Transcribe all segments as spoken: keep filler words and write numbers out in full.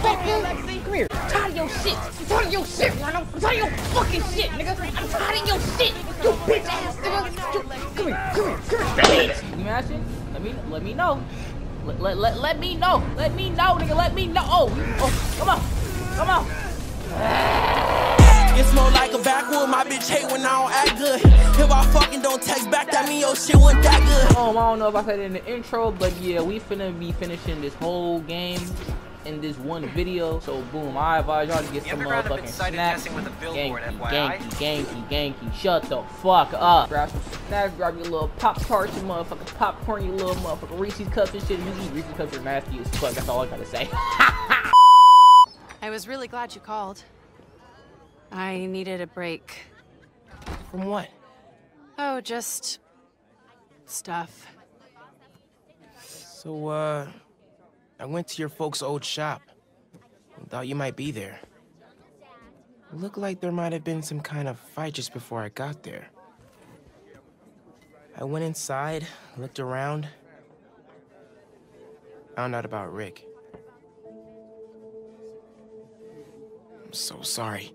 motherfucker. Come here. I'm tired of your shit. I'm tired of your shit, Rhino. I'm tired of your fucking shit, nigga. I'm tired of your shit. You bitch ass nigga. You, come here. Come here. Come here. You mashing? Let me, let me know. Let, let, let, let me know. Let me know, nigga. Let me know. Oh, oh, come on. Come on. It's more like a backwood. My bitch hate when I don't act good. If I fucking don't text back, that mean your shit wasn't that good. Um, I don't know if I said it in the intro, but yeah, we finna be finishing this whole game in this one video. So boom, I advise y'all to get some motherfucking snacks. Ganky, ganky, ganky, ganky. Shut the fuck up. Grab some snacks, grab your little Pop Tarts, your motherfucking popcorn, your little motherfucking Reese's cups and shit. You eat Reese's cups are nasty as fuck. That's all I gotta say. I was really glad you called. I needed a break. From what? Oh, just stuff. So, uh, I went to your folks' old shop. Thought you might be there. Looked like there might have been some kind of fight just before I got there. I went inside, looked around, found out about Rick. I'm so sorry.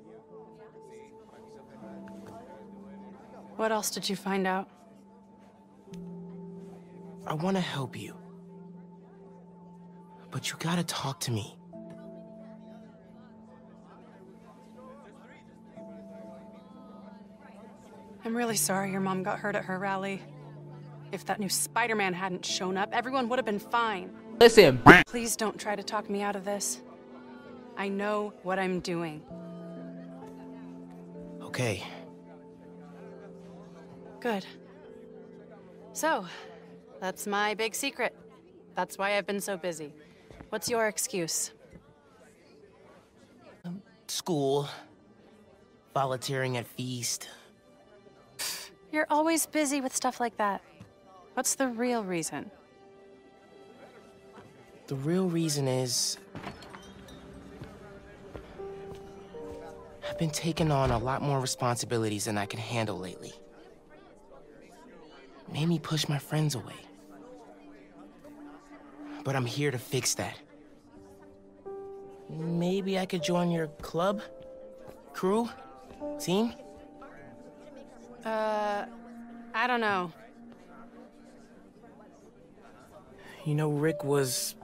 What else did you find out? I want to help you. But you gotta talk to me. I'm really sorry your mom got hurt at her rally. If that new Spider-Man hadn't shown up, everyone would have been fine. Listen. Please don't try to talk me out of this. I know what I'm doing. Okay. Good. So, that's my big secret. That's why I've been so busy. What's your excuse? Um, school. Volunteering at Feast. You're always busy with stuff like that. What's the real reason? The real reason is... I've been taking on a lot more responsibilities than I can handle lately. Made me push my friends away. But I'm here to fix that. Maybe I could join your club? Crew? Team? Uh, I don't know. You know, Rick was...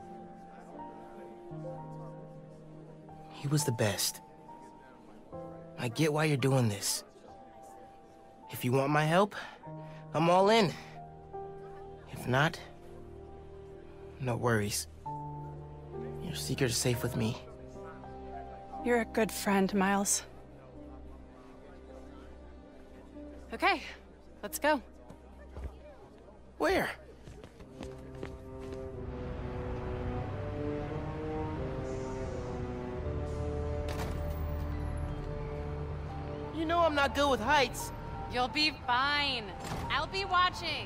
He was the best. I get why you're doing this. If you want my help, I'm all in. If not, no worries. Your secret is safe with me. You're a good friend, Miles. Okay, let's go. Where? You know I'm not good with heights. You'll be fine. I'll be watching.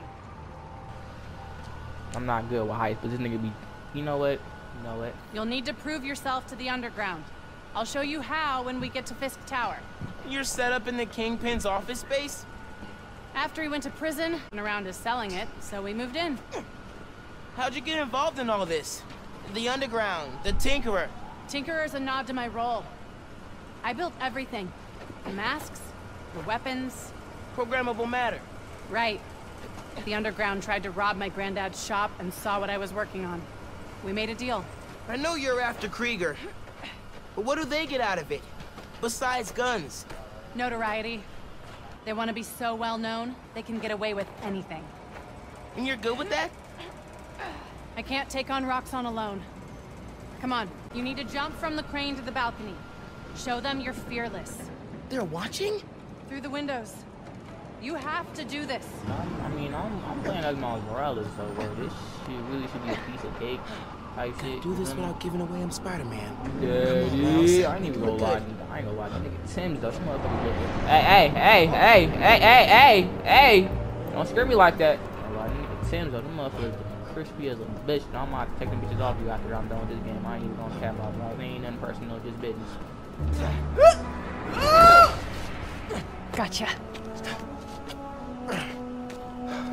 I'm not good with heights, but this nigga be... You know what? You know what? You'll need to prove yourself to the underground. I'll show you how when we get to Fisk Tower. You're set up in the Kingpin's office space? After he went to prison, went around is selling it, so we moved in. How'd you get involved in all this? The underground, the Tinkerer. Tinkerer's a nod to my role. I built everything. The masks, the weapons. Programmable matter. Right. The underground tried to rob my granddad's shop and saw what I was working on. We made a deal. I know you're after Krieger, but what do they get out of it? Besides guns? Notoriety. They want to be so well known, they can get away with anything. And you're good with that? I can't take on Roxxon alone. Come on, you need to jump from the crane to the balcony. Show them you're fearless. They're watching? Through the windows. You have to do this. I mean, I'm, I'm playing as Miles Morales, so bro, this shit really should be a piece of cake. I shit. Do this without giving away I'm Spider-Man. Daddy, I ain't even gonna lie. I ain't gonna lie. That nigga Tim's though. Some motherfuckers look good. Hey, hey, hey, hey, hey, hey, hey, hey! Don't scare me like that. That nigga Tim's though. Them motherfuckers looking crispy as a bitch. And I'm gonna take them bitches off you after I'm done with this game. I ain't even gonna cap out. Bro. It ain't nothing personal, just business. Gotcha.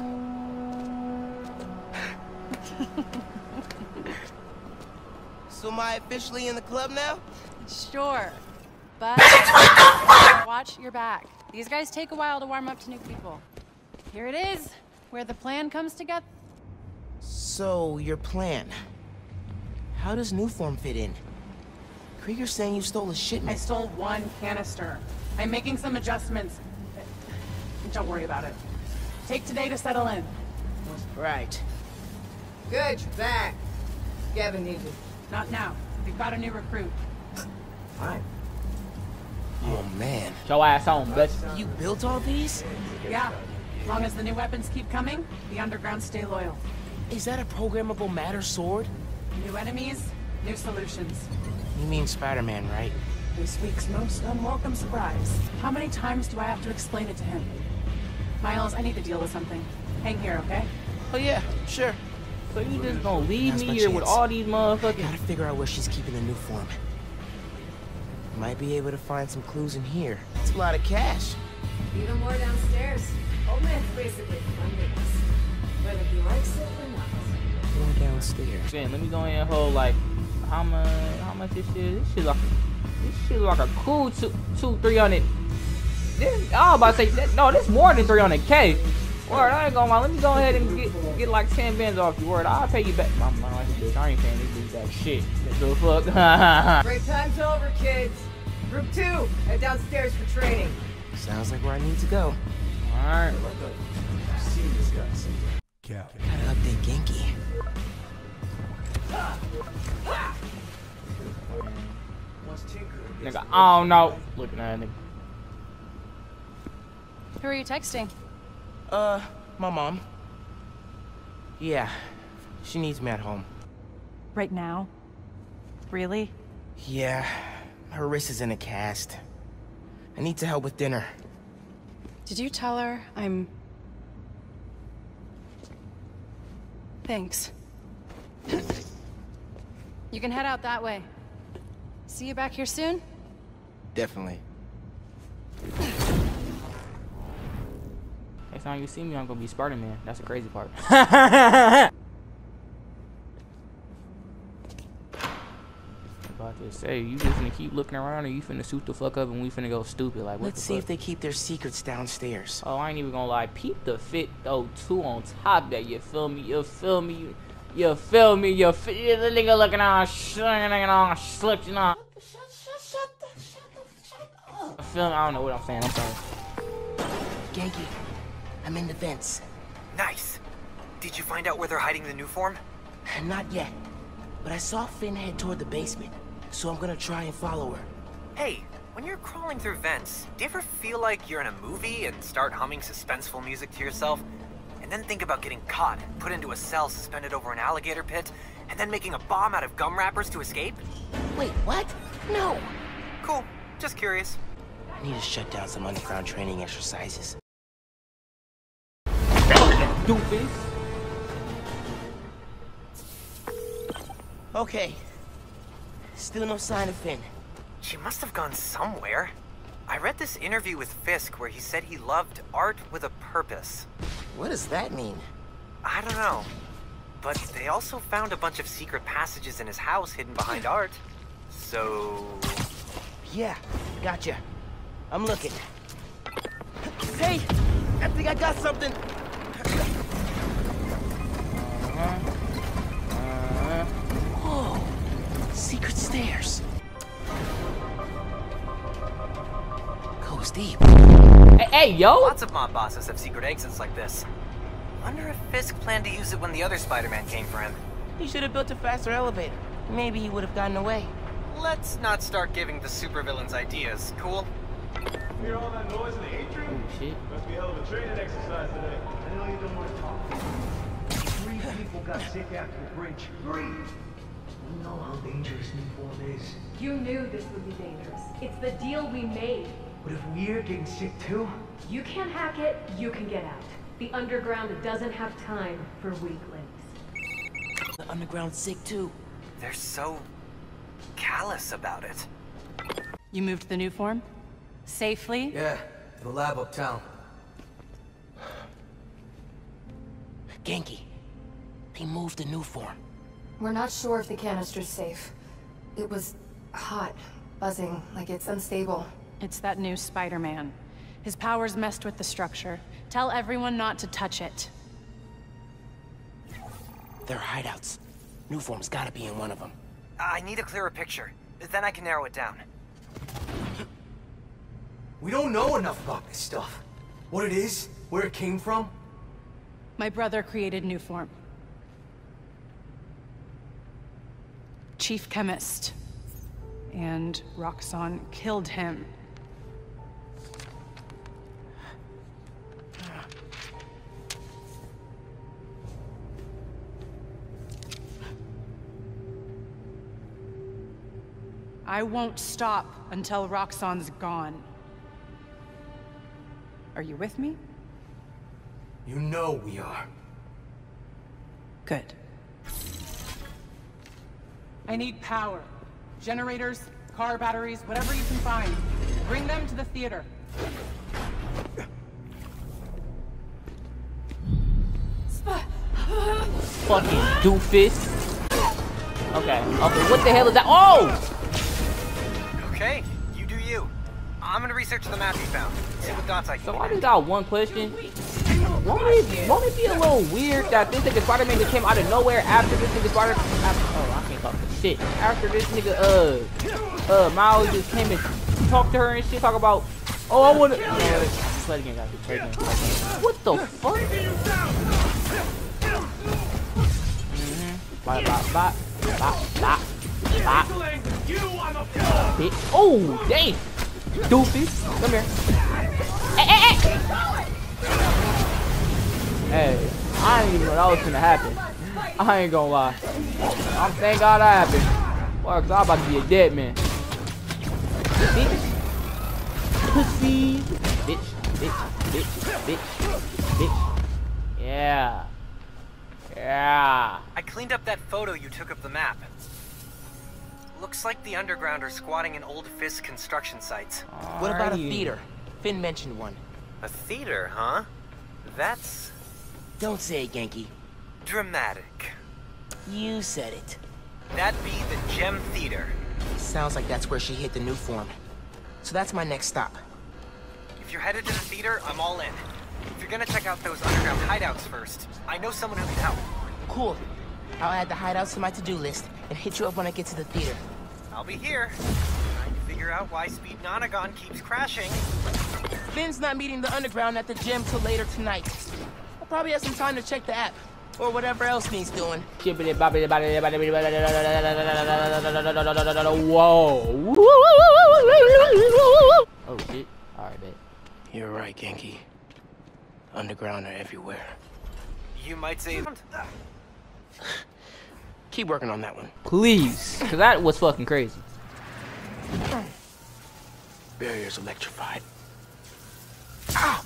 So am I officially in the club now? Sure, but watch your back. These guys take a while to warm up to new people. Here it is, where the plan comes together. So, your plan. How does Newform fit in? Krieger's saying you stole a shipment. I stole one canister. I'm making some adjustments. Don't worry about it. Take today to settle in. Right. Good, you're back. Gavin needs you. Not now. We've got a new recruit. Fine. Oh, man. Show ass on, bitch. You built all these? Yeah. As long as the new weapons keep coming, the underground stay loyal. Is that a programmable matter sword? New enemies, new solutions. You mean Spider-Man, right? This week's most unwelcome surprise. How many times do I have to explain it to him? Miles, I need to deal with something. Hang here, okay? Oh, yeah, sure. So you just gonna leave Now's me my here with chance. all these motherfuckers? Gotta figure out where she's keeping the new form. Might be able to find some clues in here. It's a lot of cash. Even more downstairs. Old man's basically funding us. Whether he likes it or not. Going downstairs. Man, let me go in and hold like how much how much this shit this shit like this shit like a cool two two three hundred. This I was about to say that, no, this more than three hundred K. Word, I ain't gonna lie. Let me go ahead and get get like ten bands off you. Word, I'll pay you back. My my like bitch, I ain't paying this bitch back shit. The fuck. Break time's over, kids. Group two, head downstairs for training. Sounds like where I need to go. Alright. Gotta update Genki. Nigga, I don't know. Looking at that nigga. Who are you texting? Uh, my mom. Yeah, she needs me at home. Right now? Really? Yeah, her wrist is in a cast. I need to help with dinner. Did you tell her I'm... Thanks. You can head out that way. See you back here soon? Definitely. Next time you see me, I'm gonna be Spider-Man. That's the crazy part. About to say, you just finna keep looking around, or you finna suit the fuck up, and we finna go stupid. Like, what Let's the see fuck? if they keep their secrets downstairs. Oh, I ain't even gonna lie. Peep the fit though too on top of that. You feel me? You feel me? You, you feel me? You feel the nigga looking on, looking on, slipped, you know. I feel me? I don't know what I'm saying. I'm sorry. Genki, I'm in the vents. Nice. Did you find out where they're hiding the new form? Not yet, but I saw Finn head toward the basement, so I'm gonna try and follow her. Hey, when you're crawling through vents, do you ever feel like you're in a movie and start humming suspenseful music to yourself? And then think about getting caught and put into a cell suspended over an alligator pit, and then making a bomb out of gum wrappers to escape? Wait, what? No! Cool. Just curious. I need to shut down some underground training exercises. Stupid. Okay. Still no sign of Finn. She must have gone somewhere. I read this interview with Fisk where he said he loved art with a purpose. What does that mean? I don't know. But they also found a bunch of secret passages in his house hidden behind art. So... Yeah, gotcha. I'm looking. Hey! I think I got something! Whoa! Secret stairs. Goes deep. Hey, hey, yo! Lots of mob bosses have secret exits like this. Wonder if Fisk planned to use it when the other Spider-Man came for him. He should have built a faster elevator. Maybe he would have gotten away. Let's not start giving the supervillains ideas, cool? Hear all that noise in the atrium? Oh, shit. Must be a hell of a training exercise today. I know you don't want to talk. Three people got sick after the bridge. Three! You know how dangerous new form is. You knew this would be dangerous. It's the deal we made. But if we're getting sick too? You can't hack it, you can get out. The underground doesn't have time for weaklings. The underground's sick too. They're so... callous about it. You moved the new form? Safely? Yeah, to the lab uptown. Genki, they moved the new form. We're not sure if the canister's safe. It was hot, buzzing, like it's unstable. It's that new Spider-Man. His powers messed with the structure. Tell everyone not to touch it. They're hideouts. Newform's gotta be in one of them. I need a clearer picture. Then I can narrow it down. We don't know enough about this stuff. What it is, where it came from. My brother created Newform. Chief chemist. And Roxxon killed him. I won't stop until Roxxon's gone. Are you with me? You know we are. Good. I need power. Generators, car batteries, whatever you can find. Bring them to the theater. Fucking doofus. Okay, okay, what the hell is that? Oh! Okay, you do you. I'm gonna research the map you found. See what dots I can So I connect. just got one question. Won't it, won't it be a little weird that this nigga Spider-Man just came out of nowhere after this nigga Spider- after, oh, I can't talk to shit. After this nigga, uh, uh, Miles just came and talked to her and shit, talk about, oh, I wanna- uh, play again, guys, play again. What the fuck? Mm-hmm. Bop, bop, bop, bop, bop, bop. Bitch. Oh, damn. Doofy. Come here. Hey, hey, hey. Hey, I didn't even know that was gonna happen. I ain't gonna lie. I'm thank God that happened. Well, cause I'm about to be a dead man. Bitch. Pussy. Bitch, bitch, bitch, bitch, bitch. Yeah. Yeah. I cleaned up that photo you took of the map. Looks like the underground are squatting in old Fisk construction sites. What about a theater? Finn mentioned one. A theater, huh? That's... Don't say it, Genki. dramatic. You said it. That'd be the Gem Theater. Sounds like that's where she hit the new form. So that's my next stop. If you're headed to the theater, I'm all in. If you're gonna check out those underground hideouts first, I know someone who can help. Cool. I'll add the hideouts to my to-do list and hit you up when I get to the theater. I'll be here, trying to figure out why Speed Nonagon keeps crashing. Finn's not meeting the underground at the gym till later tonight. I'll probably have some time to check the app, or whatever else needs doing. Whoa. Oh shit. Alright, bet. You're right, Genki. Underground are everywhere. You might say... Keep working on that one. Please, because that was fucking crazy. Barrier's electrified. Ow!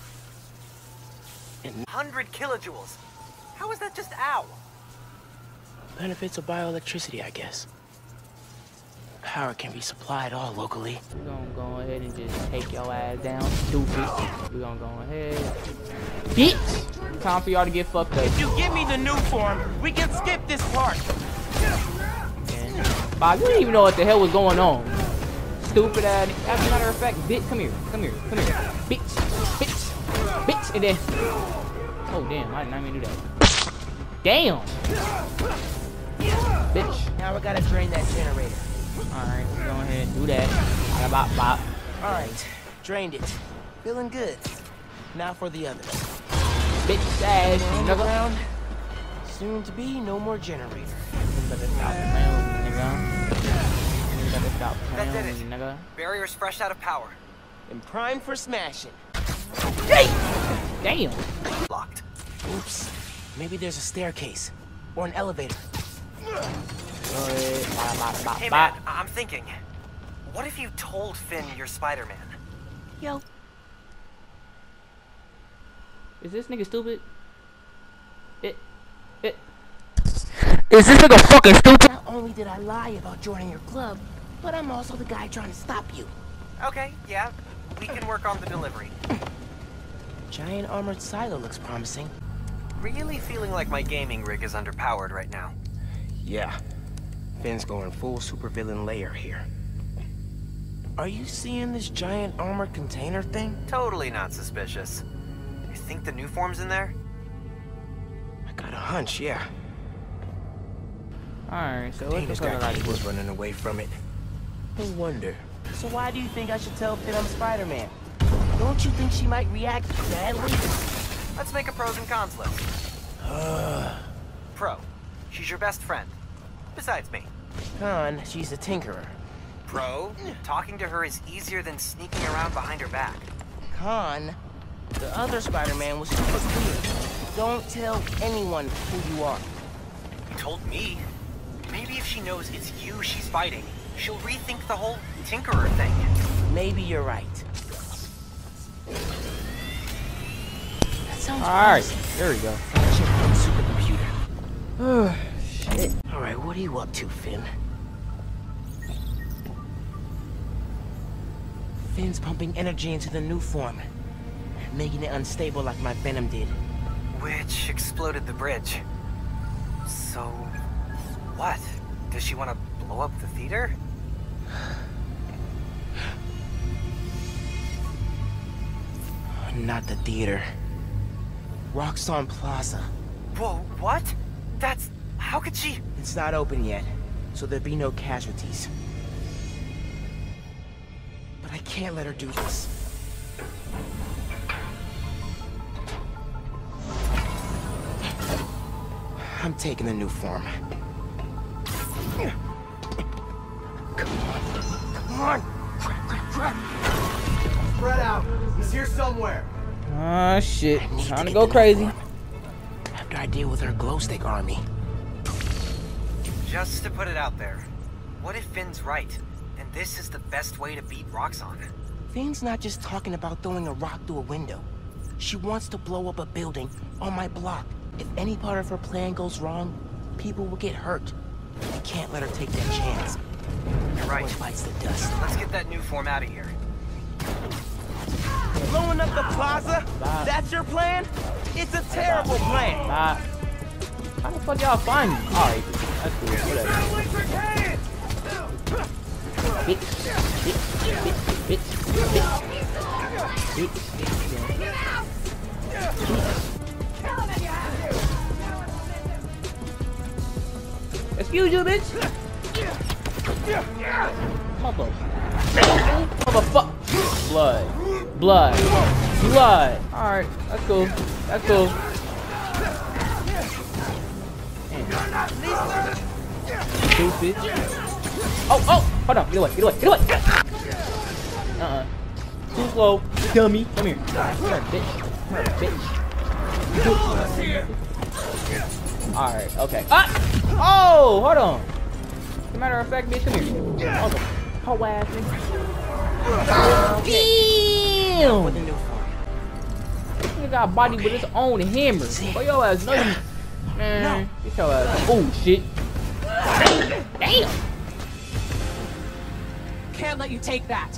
one hundred kilojoules. How is that just ow? Benefits of bioelectricity, I guess. Power can be supplied all locally. We're gonna go ahead and just take your ass down, stupid. We're gonna go ahead. Bitch! Time for y'all to get fucked up. If you give me the new form, we can skip this part. And Bob, you didn't even know what the hell was going on. Stupid ass. As a matter of fact, bitch, come here, come here, come here. Bitch, bitch, bitch, and then. Oh damn, I did not even do that. Damn! Bitch. Now we gotta drain that generator. Alright, go ahead and do that. Bop, bop, bop. Alright, drained it. Feeling good. Now for the others. Bitch ass. Underground. Soon to be no more generator. Better stop playing with me, nigga. Better stop That playing did with it. me, nigga. Barrier's fresh out of power. And primed for smashing. Damn. Locked. Oops. Maybe there's a staircase. Or an elevator. Go ahead. Bop, bop, bop, Hey bop. man, I- I'm thinking. What if you told Finn you're Spider-Man? Yo. Is this nigga stupid? It. It. Is this nigga fucking stupid? Not only did I lie about joining your club, but I'm also the guy trying to stop you. Okay, yeah. We can work on the delivery. Giant armored silo looks promising. Really feeling like my gaming rig is underpowered right now. Yeah. Finn's going full supervillain layer here. Are you seeing this giant armored container thing? Totally not suspicious. You think the new form's in there? I got a hunch, yeah. Alright, so what's Dana's the got color like cables running away from it. No wonder. So why do you think I should tell Finn I'm Spider-Man? Don't you think she might react badly? Let's make a pros and cons list. Pro. She's your best friend. Besides me. Con, she's a tinkerer. Pro. Talking to her is easier than sneaking around behind her back. Con, the other Spider-Man was super clear. Don't tell anyone who you are. You told me. Maybe if she knows it's you she's fighting, she'll rethink the whole tinkerer thing. Maybe you're right. That sounds Alright, promising. there we go. Check the supercomputer. Oh, shit. Alright, what are you up to, Finn? Finn's pumping energy into the new form, making it unstable like my venom did. Which exploded the bridge. So, what? Does she want to blow up the theater? Not the theater. Roxxon Plaza. Whoa, what? That's... how could she... It's not open yet, so there'll be no casualties. But I can't let her do this. I'm taking the new form. Come on. Come on! Crap, crap, crap! Spread out. He's here somewhere. Ah, shit. Time to go crazy. After I deal with her glow stick army. Just to put it out there, what if Finn's right, and this is the best way to beat Roxxon? Finn's not just talking about throwing a rock through a window. She wants to blow up a building on my block. If any part of her plan goes wrong, people will get hurt. I can't let her take that chance. You're right. What bites the dust? Let's get that new form out of here. Blowing up the plaza? Bye. That's your plan? It's a terrible plan. Nah. How the fuck y'all find me? Alright, that's cool. Whatever. Bitch, bitch, bitch, bitch, bitch, bitch, bitch. Excuse you, bitch. Mother. Motherfucker. Blood. Blood. Blood. Alright, that's cool. That's cool. Stupid. Oh, oh! Hold on. Get away. Get away. Get away. Uh-uh. Too slow. Dummy. Come here. Come here, bitch. Come here, bitch. Alright, okay. Ah! Oh! Hold on. As a matter of fact, bitch, come here. Hold on. Hoe ass nigga. Damn! With the new form. He got body with his own hammer. Boy, your ass know you. Man, get your ass. Oh, shit. Damn! Can't let you take that.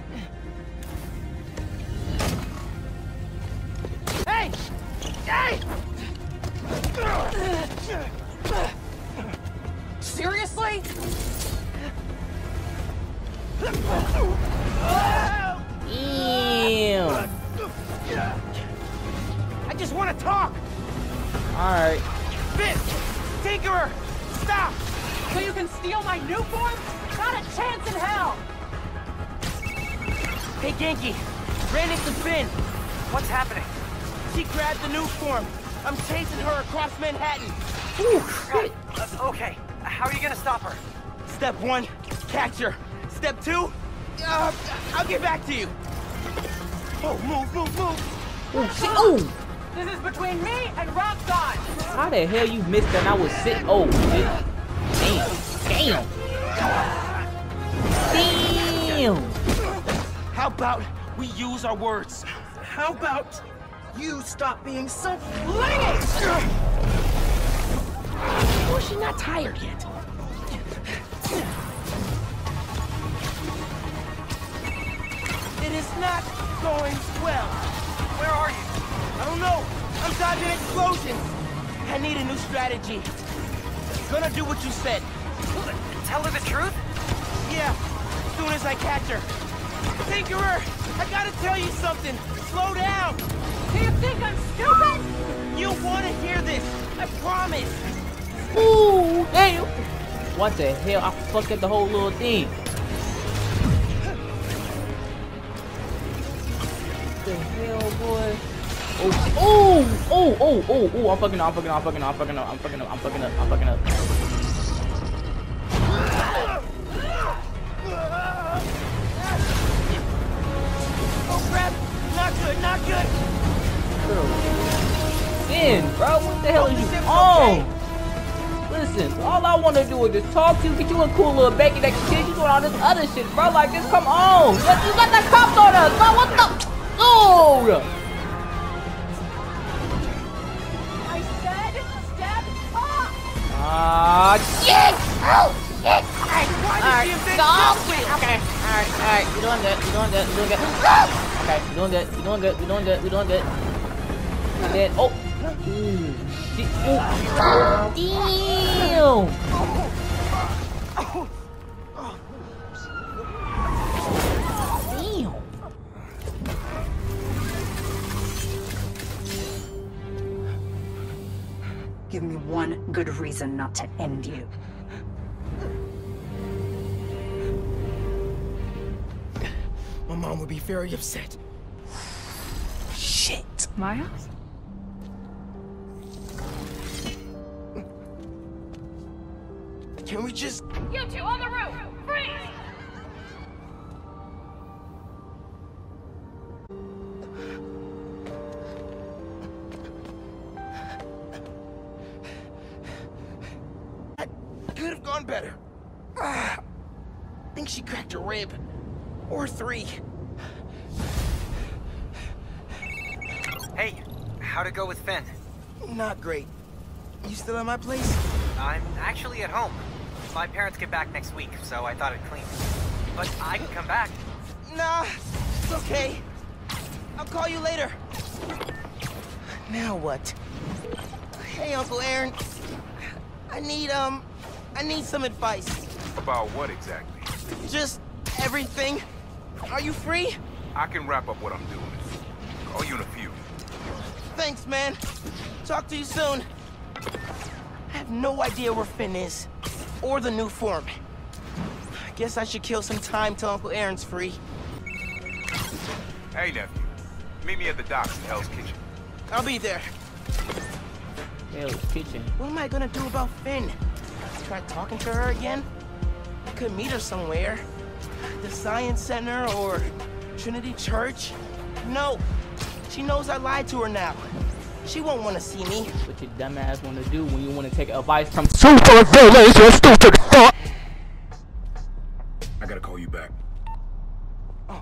Hey! Hey! Seriously? Damn! I just want to talk! Alright. Finn! Tinkerer! Stop! So you can steal my new form? Not a chance in hell! Hey, Genki! Ran into Finn! What's happening? She grabbed the new form! I'm chasing her across Manhattan! Ooh, shit. Uh, okay, how are you gonna stop her? Step one, catch her. Step two, uh, I'll get back to you. Oh, move, move, move. Oh, shit. Oh! This is between me and Roxxon! How the hell you missed that? I was sitting. Oh, shit. Damn. Damn. Damn. How about we use our words? How about you stop being so flingy? Or she's not tired yet. It is not going well. Where are you? I don't know. I'm dodging explosions. I need a new strategy. Gonna do what you said. Tell her the truth? Yeah, as soon as I catch her. Tinkerer, I gotta tell you something. Slow down. Do you think I'm stupid? You want to hear this, I promise. Ooh, damn. What the hell? I fucked up the whole little thing. What the hell, boy? Oh, oh, oh, oh, oh, oh, I'm fucking up, I'm fucking up, I'm fucking up, I'm fucking up, I'm fucking up, I'm fucking up, I'm fucking up. Oh crap, not good, not good. Finn, bro, what the hell is you on? Listen, all I want to do is just talk to you, get you a cool little Becky that can kill you doing all this other shit, bro. Like, just come on. You got, you got the cops on us, bro. What the? Oh! I said step off! Ah, shit! Oh, shit! Alright, Alright, stop! Okay, alright, alright. You're doing good, you're doing good, you're doing good. Okay, you're doing good, you're doing good, you're doing good, you're doing good. And then, oh! Ooh, shit. Ooh. Damn! Damn! Give me one good reason not to end you. My mom would be very upset. Shit. Miles? Can we just... You two on the roof! Freeze! That could have gone better. Ah, I think she cracked a rib. Or three. Hey, how'd it go with Finn? Not great. You still at my place? I'm actually at home. My parents get back next week, so I thought I'd clean. But I can come back. Nah, it's okay. I'll call you later. Now what? Hey, Uncle Aaron. I need, um, I need some advice. About what exactly? Just everything. Are you free? I can wrap up what I'm doing. Call you in a few. Thanks, man. Talk to you soon. I have no idea where Finn is. Or the new form. I guess I should kill some time till Uncle Aaron's free. Hey, nephew. Meet me at the docks in Hell's Kitchen. I'll be there. Hell's Kitchen. What am I gonna do about Finn? Try talking to her again? I could meet her somewhere. The Science Center or Trinity Church? No. She knows I lied to her now. She won't want to see me. What your dumb ass want to do when you want to take advice from super villains, you stupid fuck? I gotta call you back. Oh.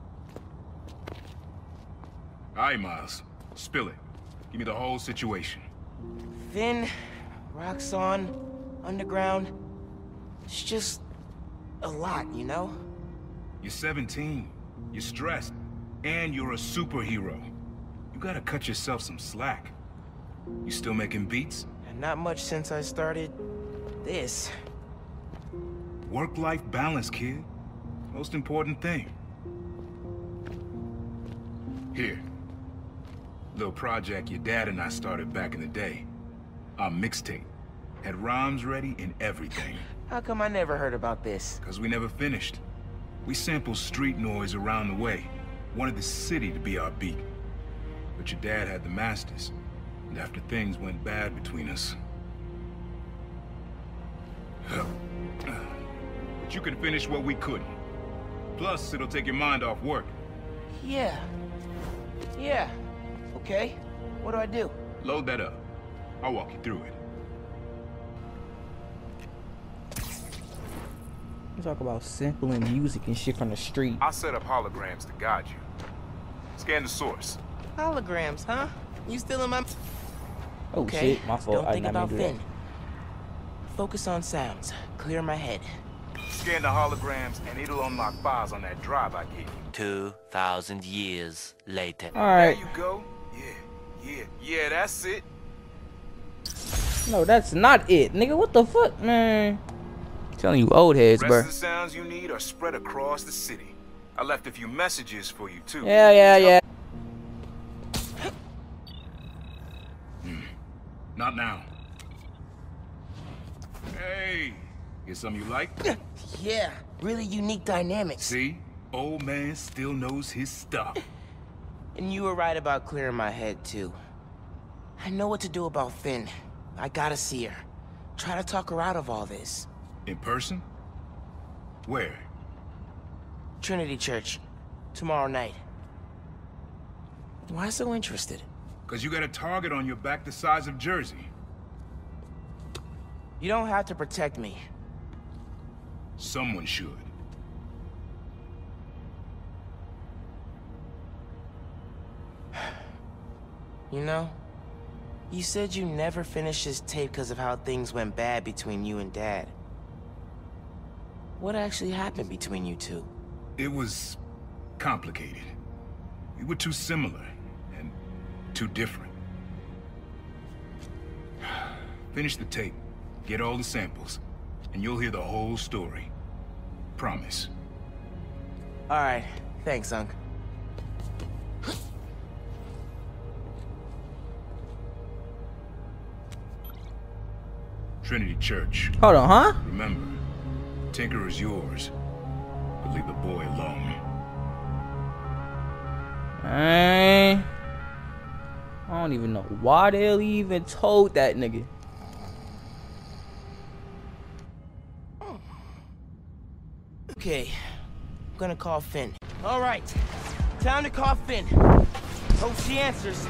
Alright, Miles. Spill it. Give me the whole situation. Finn, Roxxon, Underground. It's just a lot, you know? You're seventeen. You're stressed. And you're a superhero. You gotta cut yourself some slack. You still making beats? And not much since I started this. Work-life balance, kid. Most important thing. Here. Little project your dad and I started back in the day. Our mixtape. Had rhymes ready and everything. How come I never heard about this? Cause we never finished. We sampled street noise around the way. Wanted the city to be our beat. But your dad had the masters. And after things went bad between us... But you can finish what we couldn't. Plus, it'll take your mind off work. Yeah. Yeah. Okay. What do I do? Load that up. I'll walk you through it. We talk about sampling music and shit from the street. I'll set up holograms to guide you. Scan the source. Holograms, huh? You still in my... Oh okay. shit, my fault. Don't I think did not about mean to do Finn. Focus on sounds. Clear my head. Scan the holograms and it'll unlock files on that drive I gave you. Two thousand years later. Alright. There you go. Yeah, yeah, yeah, that's it. No, that's not it. Nigga, what the fuck, man? telling you old heads, The bro. rest of the sounds you need are spread across the city. I left a few messages for you too. Yeah, yeah, yeah. Hmm. Not now. Hey, get something you like? Yeah, really unique dynamics. See? Old man still knows his stuff. And you were right about clearing my head, too. I know what to do about Finn. I gotta see her. Try to talk her out of all this. In person? Where? Trinity Church. Tomorrow night. Why so interested? Because you got a target on your back the size of Jersey. You don't have to protect me. Someone should. You know, you said you never finished this tape because of how things went bad between you and Dad. What actually happened between you two? It was complicated. We were too similar and too different. Finish the tape, get all the samples, and you'll hear the whole story. Promise. All right, thanks, Unc. Trinity Church. Hold on, huh? Remember, Tinker is yours, but leave the boy alone. Hey, I don't even know why they even told that nigga. Okay, I'm gonna call Finn. All right, time to call Finn. Hope she answers.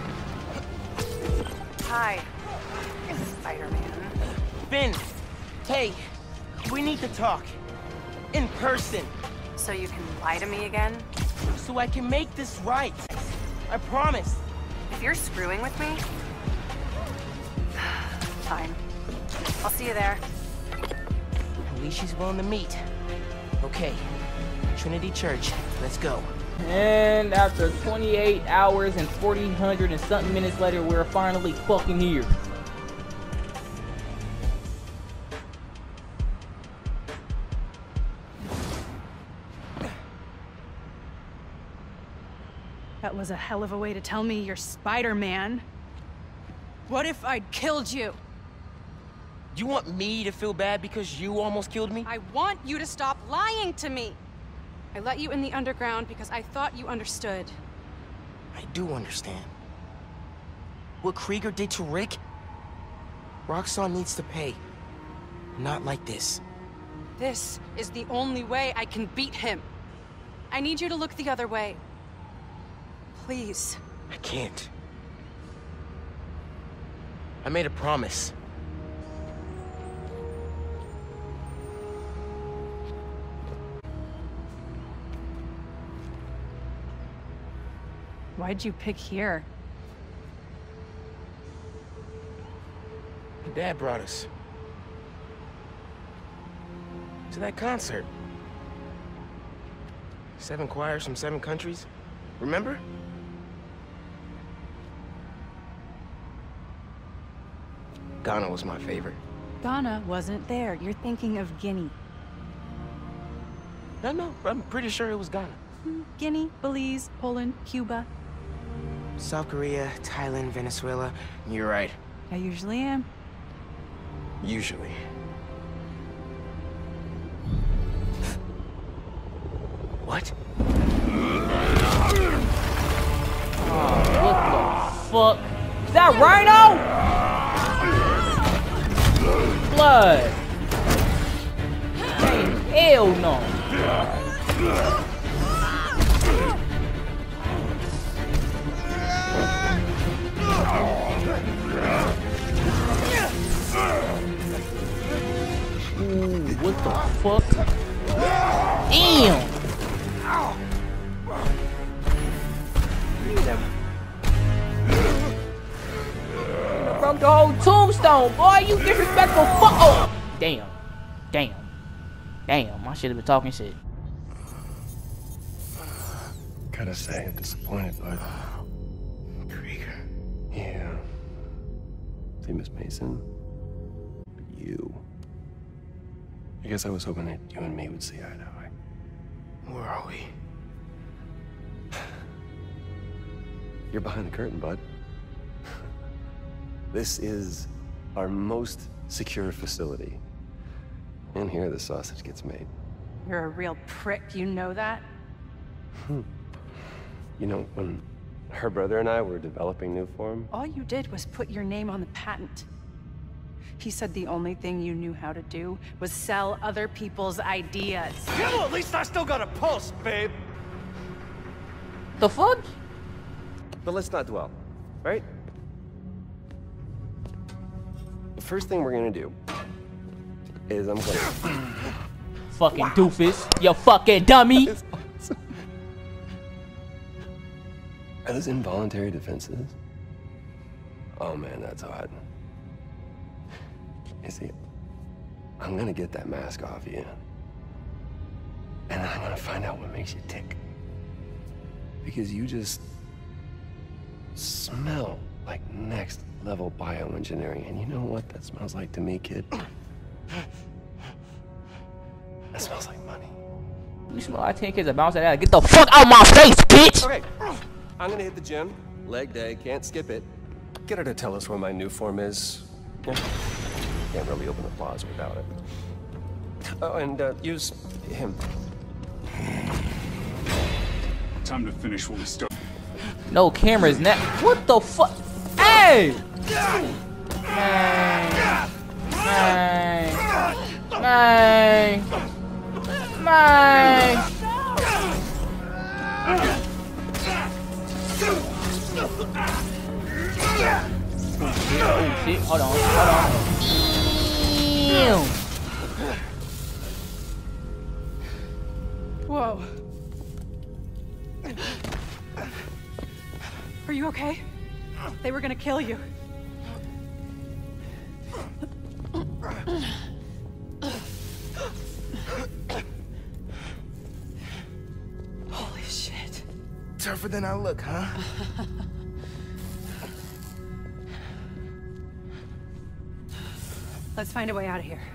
Hi, Spider-Man. Finn, hey, we need to talk. In person. So you can lie to me again? So I can make this right. I promise. If you're screwing with me... Fine. I'll see you there. At least she's willing to meet. Okay, Trinity Church, let's go. And after twenty-eight hours and forty hundred and something minutes later, we're finally fucking here. That was a hell of a way to tell me you're Spider-Man. What if I'd killed you? You want me to feel bad because you almost killed me? I want you to stop lying to me. I let you in the underground because I thought you understood. I do understand. What Krieger did to Rick? Roxxon needs to pay. Not like this. This is the only way I can beat him. I need you to look the other way. Please. I can't. I made a promise. Why'd you pick here? Dad brought us to that concert. Seven choirs from seven countries. Remember? Ghana was my favorite. Ghana wasn't there. You're thinking of Guinea. No, no, I'm pretty sure it was Ghana. Guinea, Belize, Poland, Cuba. South Korea, Thailand, Venezuela. You're right. I usually am. Usually. What? Oh, what the fuck? Is that Rhino? Blood. Hey, hell no. Ooh, what the fuck? Damn! Broke the whole tombstone, boy. You disrespectful fuck. Oh, damn, damn, damn. I should have been talking shit. Gotta say, I'm disappointed, but Krieger. yeah. See, Miss Mason, you, I guess I was hoping that you and me would see eye to eye. Where are we? You're behind the curtain, bud. This is our most secure facility. And here the sausage gets made. You're a real prick, you know that? Hmm. You know, when her brother and I were developing new form, All you did was put your name on the patent. He said the only thing you knew how to do was sell other people's ideas. Yeah, well, at least I still got a pulse, babe. The fuck? but let's not dwell, right? The first thing we're gonna do is I'm gonna... Fucking wow. doofus. You fucking dummy. Awesome. Are those involuntary defenses? Oh man, that's hot. You see, I'm gonna get that mask off you. And then I'm gonna find out what makes you tick. Because you just smell like next level bioengineering. And you know what that smells like to me, kid? That smells like money. You smell like ten kids that bounce that. Get the fuck out my face, bitch! Okay, I'm gonna hit the gym. Leg day, can't skip it. Get her to tell us where my new form is. Yeah. Can't really open the plaza without it. Oh, and uh, use him. Time to finish what we started. No cameras now. What the fuck? Hey! Man. Man. Man. Man. Oh shit, hold on, hold on. Damn. Whoa. Are you okay? They were gonna kill you. Holy shit. Tougher than I look, huh? Let's find a way out of here.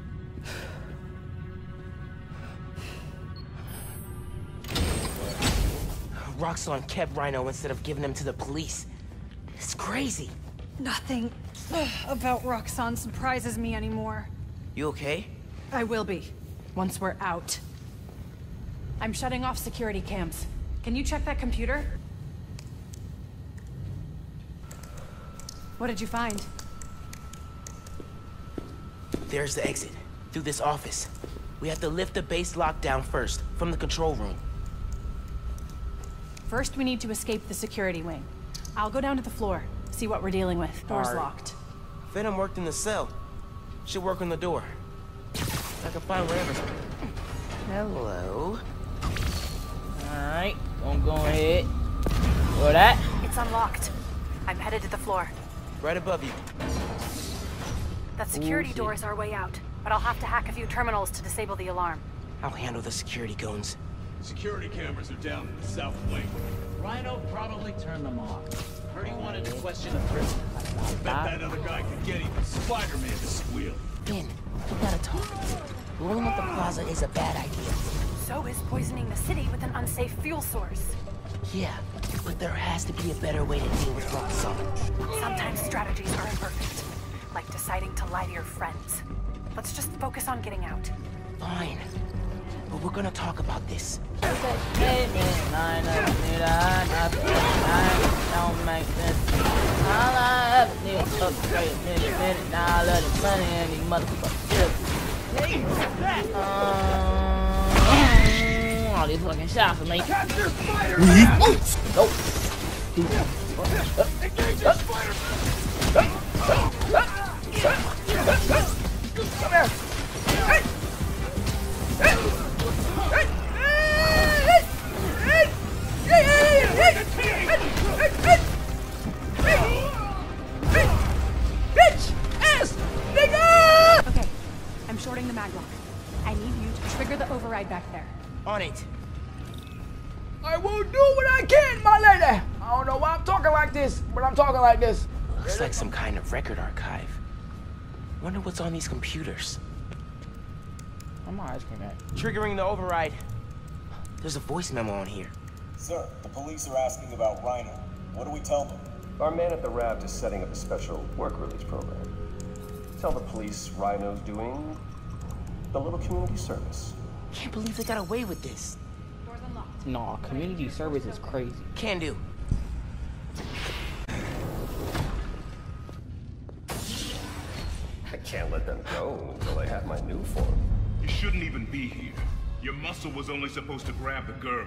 Roxxon kept Rhino instead of giving him to the police. It's crazy. Nothing about Roxxon surprises me anymore. You okay? I will be, once we're out. I'm shutting off security cams. Can you check that computer? What did you find? There's the exit, through this office. We have to lift the base lockdown first, from the control room. First, we need to escape the security wing. I'll go down to the floor, see what we're dealing with. Door's Right. locked. Venom worked in the cell. Should work on the door. I can find wherever. Hello. Alright, gonna go ahead. Where that? It's unlocked. I'm headed to the floor. Right above you. That security Ooh, door is our way out, but I'll have to hack a few terminals to disable the alarm. I'll handle the security goons. Security cameras are down in the south wing. Rhino probably turned them off. Heard he wanted to question the prisoner. I bet that other guy could get even Spider-Man to squeal. Ben, we gotta talk. Blowing up the plaza is a bad idea. So is poisoning the city with an unsafe fuel source. Yeah, but there has to be a better way to deal with Roxxon. Sometimes strategies are imperfect, like deciding to lie to your friends. Let's just focus on getting out. Fine, but we're gonna talk about this. Don't make sense. All I ever need is upgrade, minute, minute. Now I love the money and these motherfuckers. Um, all these fucking shots for me. Capture spider! Nope. Come here. Bitch! Ass! Nigga! Okay, I'm shorting the maglock. I need you to trigger the override back there. On it. I will do what I can, my lady! I don't know why I'm talking like this, but I'm talking like this. Looks like some kind of record archive. Wonder what's on these computers. Where my ice cream at? Triggering the override. There's a voice memo on here. Sir, the police are asking about Rhino. What do we tell them? Our man at the raft is setting up a special work release program. Tell the police Rhino's doing a little community service. Can't believe they got away with this. Doors unlocked. Nah, community service is crazy. Can do. I can't let them go until I have my new form. You shouldn't even be here. Your muscle was only supposed to grab the girl.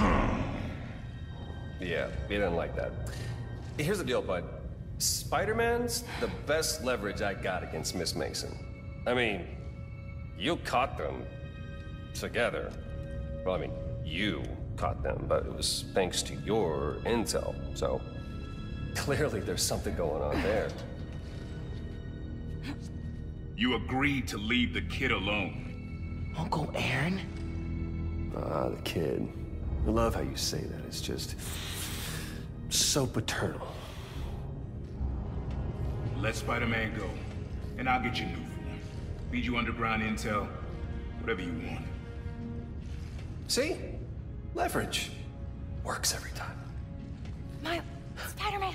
Yeah, he didn't like that. Here's the deal, bud. Spider-Man's the best leverage I got against Miss Mason. I mean, you caught them together. Well, I mean, you caught them, but it was thanks to your intel. So, clearly there's something going on there. You agreed to leave the kid alone. Uncle Aaron? Ah, the kid. I love how you say that. It's just so paternal. Let Spider-Man go, and I'll get you new form. Feed you underground intel, whatever you want. See? Leverage. Works every time. Miles, Spider-Man.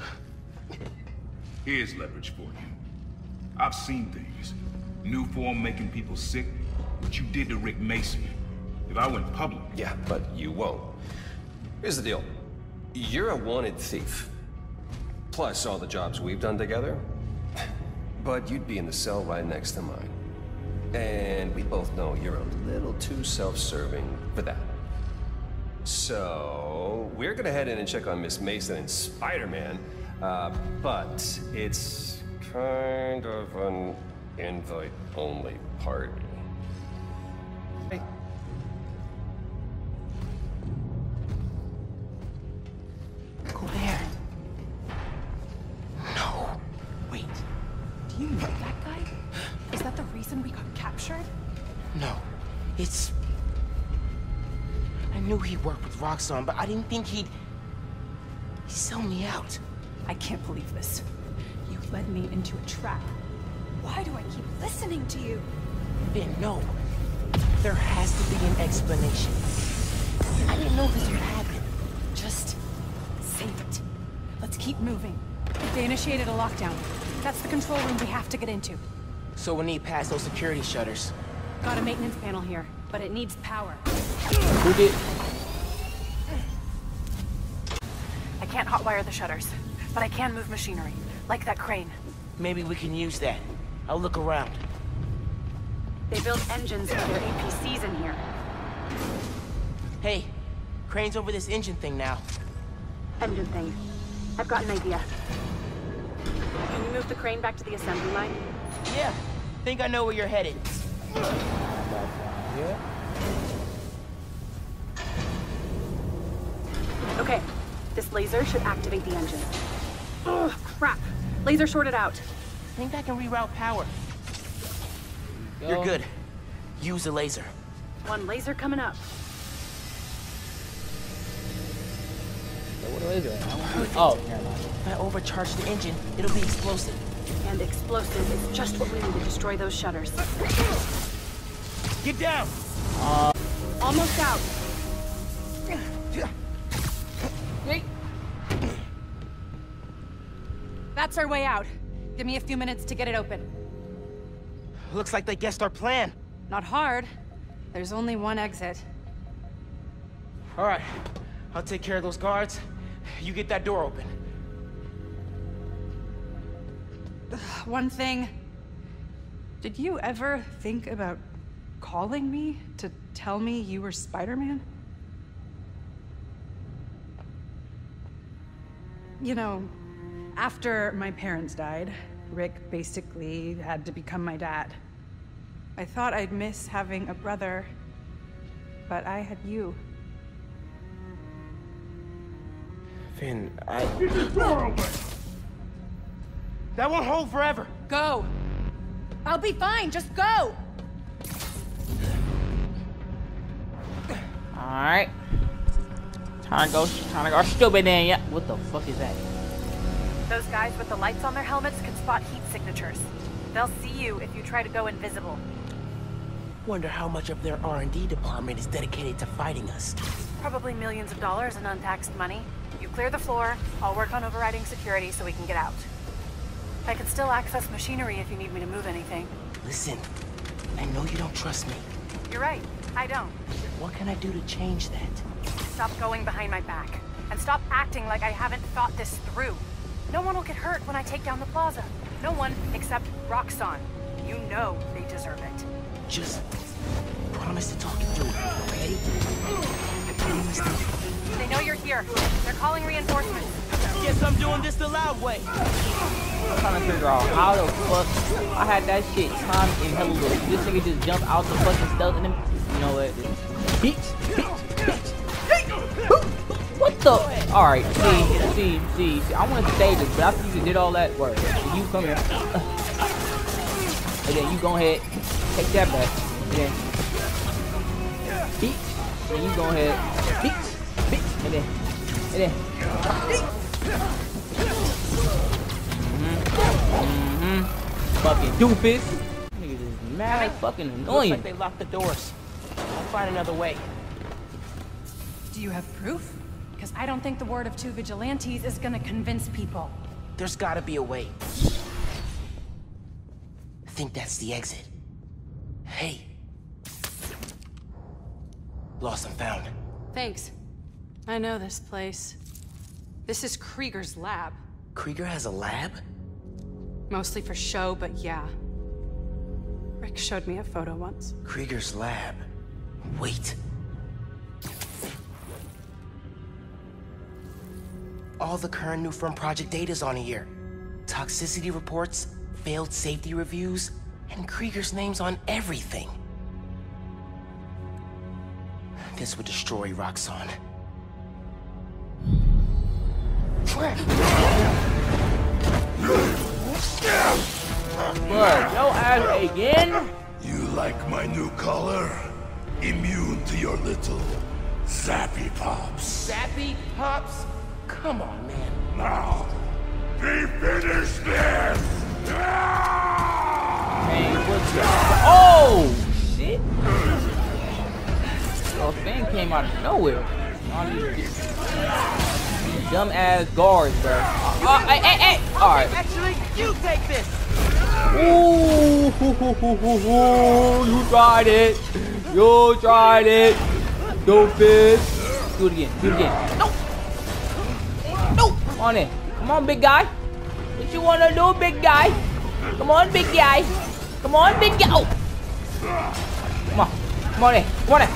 Here's leverage for you. I've seen things. New form making people sick. What you did to Rick Mason. If I went public... Yeah, but you won't. Here's the deal. You're a wanted thief. Plus all the jobs we've done together. But you'd be in the cell right next to mine. And we both know you're a little too self-serving for that. So, we're gonna head in and check on Miss Mason and Spider-Man. Uh, but it's kind of an invite-only party. Hey. Go there. No. Wait. Do you know that guy? Is that the reason we got captured? No. It's... I knew he worked with Roxxon, but I didn't think he'd... He'd sell me out. I can't believe this. You led me into a trap. Why do I keep listening to you? Then no. There has to be an explanation. I didn't know this would happen. Just save it. Let's keep moving. They initiated a lockdown. That's the control room we have to get into. So we need past those security shutters. Got a maintenance panel here, but it needs power. Who did? I can't hotwire the shutters, but I can move machinery, like that crane. Maybe we can use that. I'll look around. They built engines for their A P Cs in here. Hey, crane's over this engine thing now. Engine thing. I've got an idea. Can you move the crane back to the assembly line? Yeah, think I know where you're headed. Yeah. Okay, this laser should activate the engine. Ugh, crap. Laser shorted out. Think I can reroute power. Go. You're good. Use the laser. One laser coming up. What a laser at? Oh, never mind. If I overcharge the engine, it'll be explosive. And explosive is just what we need to destroy those shutters. Get down! Uh, Almost out. Wait. That's our way out. Give me a few minutes to get it open. Looks like they guessed our plan. Not hard. There's only one exit. All right, I'll take care of those guards. You get that door open. One thing. Did you ever think about calling me to tell me you were Spider-Man? You know, after my parents died, Rick basically had to become my dad. I thought I'd miss having a brother, but I had you. Finn, I... Get this door open! That won't hold forever. Go! I'll be fine, just go! Alright. Time to go, time to go stupid then, yeah. What the fuck is that? Those guys with the lights on their helmets can spot heat signatures. They'll see you if you try to go invisible. Wonder how much of their R and D department is dedicated to fighting us. Probably millions of dollars in untaxed money. You clear the floor, I'll work on overriding security so we can get out. I can still access machinery if you need me to move anything. Listen, I know you don't trust me. You're right, I don't. What can I do to change that? Stop going behind my back. And stop acting like I haven't thought this through. No one will get hurt when I take down the plaza. No one except Roxxon. You know they deserve it. Just promise to talk it through, okay? I promise to. They know you're here. They're calling reinforcements. Guess I'm doing this the loud way. I'm trying to figure out how the fuck I had that shit timed in hella low. This nigga just jumped out the fucking stealth and then, you know what? Peach, peach, peach. What the? Alright, see, see, see, see. I want to save this, but after you did all that work, you come here. And then you go ahead, take that back. And then peach. And you go ahead. Peach, peach. And then, and then peach. Mm-hmm. Fucking doofus. Niggas is mad fucking annoying. Looks like they locked the doors. I'll find another way. Do you have proof? Because I don't think the word of two vigilantes is gonna convince people. There's gotta be a way. I think that's the exit. Hey. Lost and found. Thanks. I know this place. This is Krieger's lab. Krieger has a lab? Mostly for show, but yeah. Rick showed me a photo once. Krieger's lab. Wait. All the current New Front Project data's on here. Toxicity reports, failed safety reviews, and Krieger's name's on everything. This would destroy Roxxon. What? Yo ass again? You like my new color? Immune to your little zappy pops. Zappy pops? Come on, man. Now, be finished this! Man, what's that? Oh, shit. Yo, thing came out of nowhere. All these, these dumb-ass guards, bro. Oh, hey, hey, hey! Alright. Actually, you take this! Ooh, hoo, hoo, hoo, hoo, hoo. You tried it. You tried it. Doofus. Do it again. Do it again. No. No. Come on in. Come on, big guy. What you wanna do, big guy? Come on, big guy. Come on, big guy. Oh. Come on. Come on in. Come on in.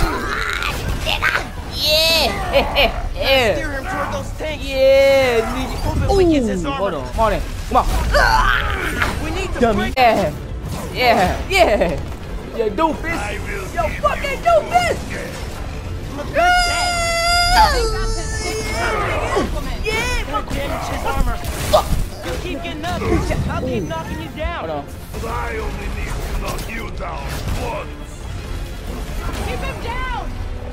Yeah. Yeah. Steer him toward those tanks. Yeah. Move it, gets his armor. Hold on. Come on in. Come on. We need to Dummy. break. Yeah. Yeah. Yeah. Yeah, doofus. Yo, fucking doofus. Yeah, fuck damage his armor. You keep getting up. I'll keep knocking you down. Hold on. I only need to knock you down once. Keep him down!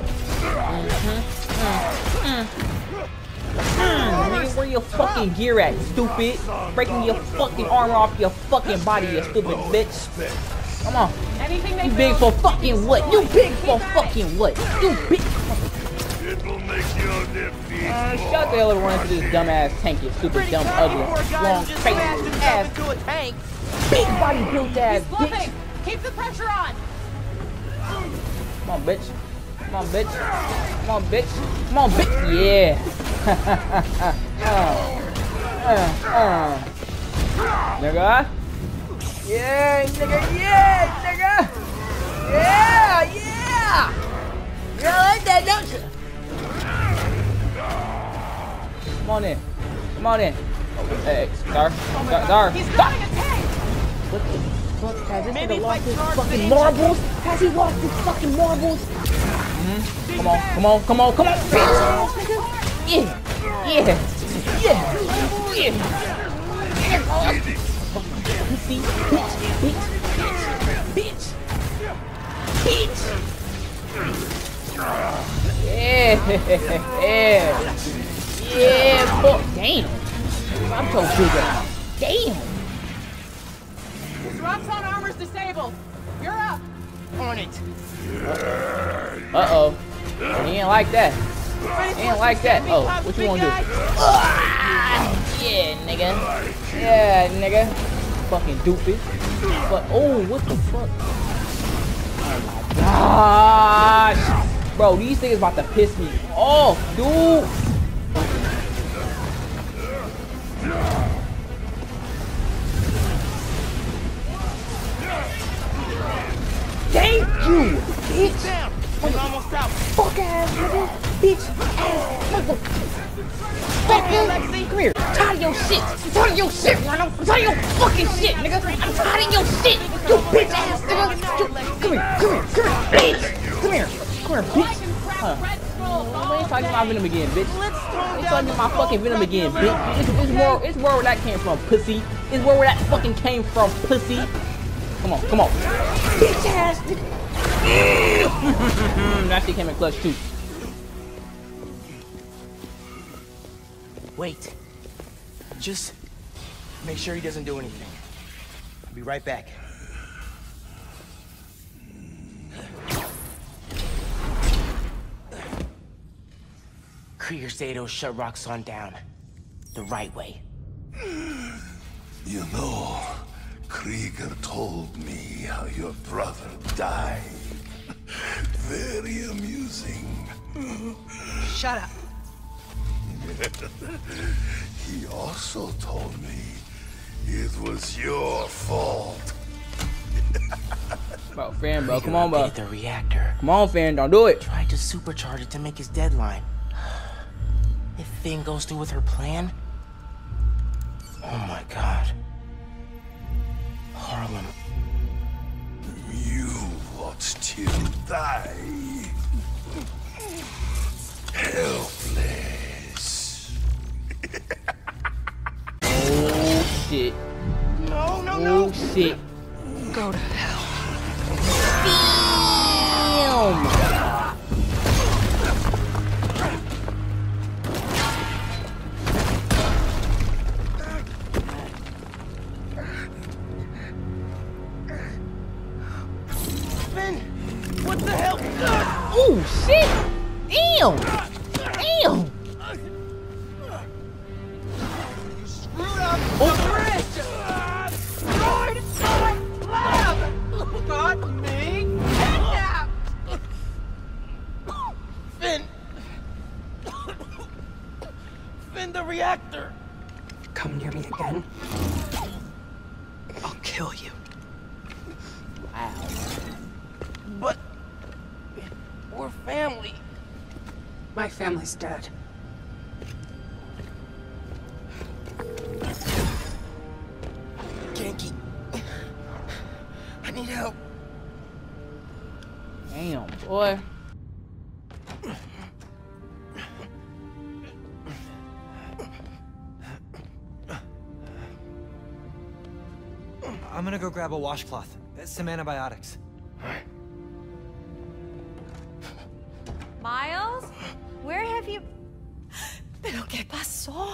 Nigga, where your fucking gear at, stupid? Breaking your fucking armor off your fucking body, you stupid bitch. Come on. Anything they You big for fucking what? You big for fucking what? You big. It'll make your defeat. Uh, shut the hell run into this dumbass tank, you stupid, dumb, ugly, long, crazy ass, big body built ass bitch. Keep the pressure on! Come on, bitch. Come on, bitch. Come on, bitch. Come on, bitch. Yeah. uh, uh, uh. Nigga. Yeah, nigga. Yeah, nigga. Yeah, yeah. You like that, don't you? Come on in. Come on in. Oh, hey, Star. Star. Star. He's running a tank! What the fuck? Has this nigga lost his fucking marbles? Has he lost his fucking marbles? Mm-hmm. Come on, come on, come on, come on, bitch! Yeah, yeah, yeah, yeah. Pussy, bitch, bitch, bitch, bitch, bitch. Yeah, yeah, yeah, fuck, damn. I'm so big. Damn. Roxxon armor's disabled. You're up. On it. Uh-oh. He ain't like that. He ain't like that. Oh, what you wanna do? Ah, yeah, nigga. Yeah, nigga. Fucking doofus. But, oh, what the fuck? Oh my gosh. Bro, these niggas about to piss me off, dude. Thank you, bitch. Down. We're almost out. Fuck ass nigga, bitch ass mother. Fuck you. Come here. I'm tired of your shit. I'm tired of your shit, Rhino. I'm tired of your fucking shit, nigga. I'm tired of your shit. You bitch ass nigga. You, come here. Come here. Come here, bitch. Come here. Come here, bitch. Huh. We ain't talking about Venom again, bitch. We ain't talking about my fucking Venom again, bitch. It's, it's where it's where that came from, pussy. It's where that fucking came from, pussy. Come on, come on. Bitch ass nigga. That shit came in clutch too. Wait. Just make sure he doesn't do anything. I'll be right back. Krieger Zato shut Roxxon down. The right way. You know, Krieger told me how your brother died. Very amusing. Shut up. He also told me it was your fault. Bro, fan, bro, come on, bro. The reactor. Come on, fan, don't do it. Tried to supercharge it to make his deadline. If Finn goes through with her plan, oh my God, Harlem. You want to die. Helpless. Oh shit. No, no, no. Oh shit. Go to hell. Damn. What the hell? Oh shit! Damn! Damn! You screwed up oh. the bridge! Right inside lab! Got me kidnapped! Finn! Finn, the reactor! Come near me again. I'll kill you. Wow. But we're family. My family's dead. Ganke, I need help. Damn, boy. I'm gonna go grab a washcloth, some antibiotics. Miles? Where have you... ¿Pero qué pasó?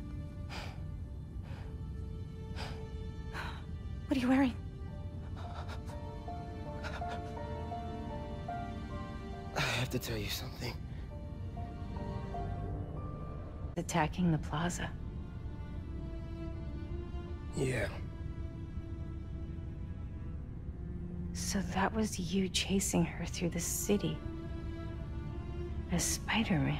What are you wearing? I have to tell you something. Attacking the plaza. Yeah. So that was you chasing her through the city. As Spider-Man.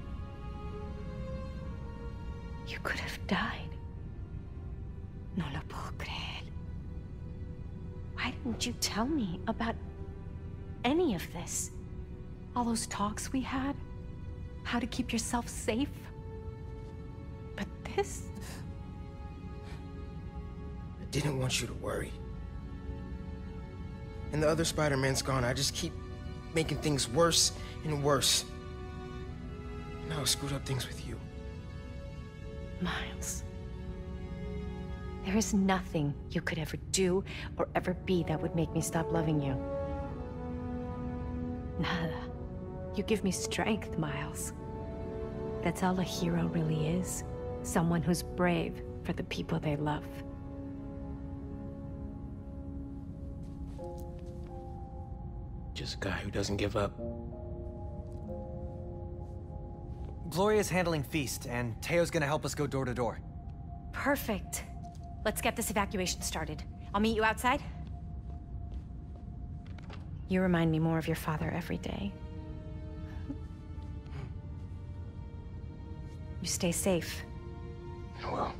You could have died. No lo puedo creer. Why didn't you tell me about any of this? All those talks we had? How to keep yourself safe? But this? I didn't want you to worry. And the other Spider-Man's gone. I just keep making things worse and worse. Now I screwed up things with you. Miles. There is nothing you could ever do or ever be that would make me stop loving you. Nada. You give me strength, Miles. That's all a hero really is. Someone who's brave for the people they love. Just a guy who doesn't give up. Gloria's handling Feast, and Teo's gonna help us go door to door. Perfect. Let's get this evacuation started. I'll meet you outside. You remind me more of your father every day. You stay safe. Well.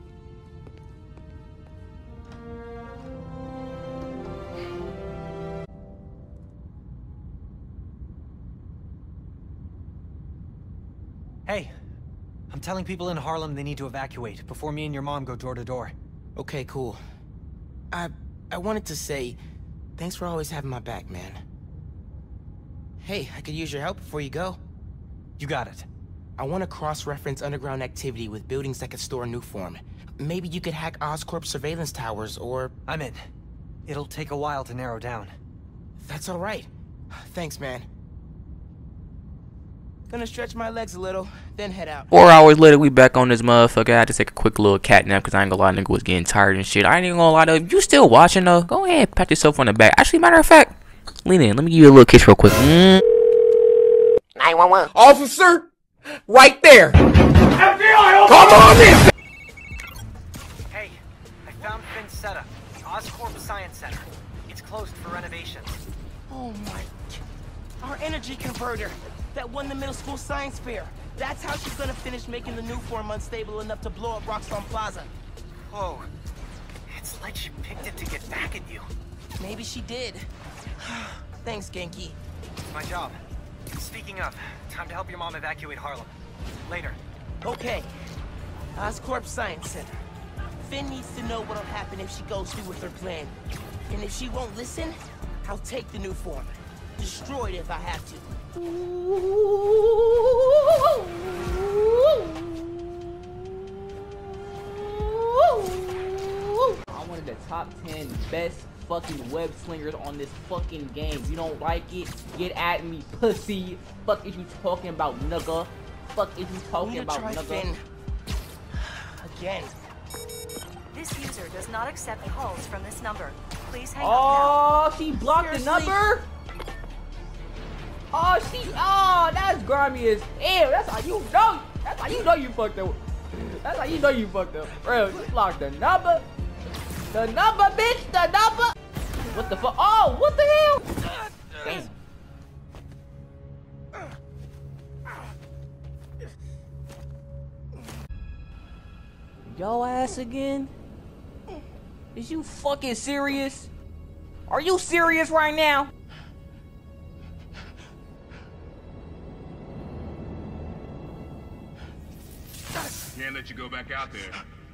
Hey, I'm telling people in Harlem they need to evacuate before me and your mom go door to door. Okay, cool. I I wanted to say, thanks for always having my back, man. Hey, I could use your help before you go. You got it. I want to cross-reference underground activity with buildings that could store Nuform. Maybe you could hack Oscorp surveillance towers, or... I'm in. It'll take a while to narrow down. That's all right. Thanks, man. Gonna stretch my legs a little, then head out. Four hours later, we back on this motherfucker. I had to take a quick little cat nap because I ain't gonna lie, nigga was getting tired and shit. I ain't even gonna lie though. If you still watching though, go ahead, pat yourself on the back. Actually, matter of fact, lean in. Let me give you a little kiss real quick. Mm. nine one one. Officer, right there. F B I, come on in. Hey, I found Finn's setup, the Oscorp Science Center. It's closed for renovations. Oh my... Our energy converter that won the middle school science fair. That's how she's gonna finish making the Nuform unstable enough to blow up Roxxon Plaza. Whoa. It's like she picked it to get back at you. Maybe she did. Thanks, Genki. It's my job. Speaking of, time to help your mom evacuate Harlem. Later. Okay. Oscorp Science Center. Finn needs to know what'll happen if she goes through with her plan. And if she won't listen, I'll take the Nuform. Destroy it if I have to. I'm one of the top ten best fucking web slingers on this fucking game. You don't like it? Get at me, pussy. Fuck is you talking about, nigga? Fuck is you talking about, nigga? Finn. Again. This user does not accept calls from this number. Please hang oh, up now. She blocked Seriously? the number? Oh, she, oh, that's grimy as hell. That's how you know. That's how you know you fucked up. That's how you know you fucked up. Bro, you blocked the number. The number, bitch, the number. What the fuck? Oh, what the hell? Damn. Yo ass again? Is you fucking serious? Are you serious right now? Can't let you go back out there.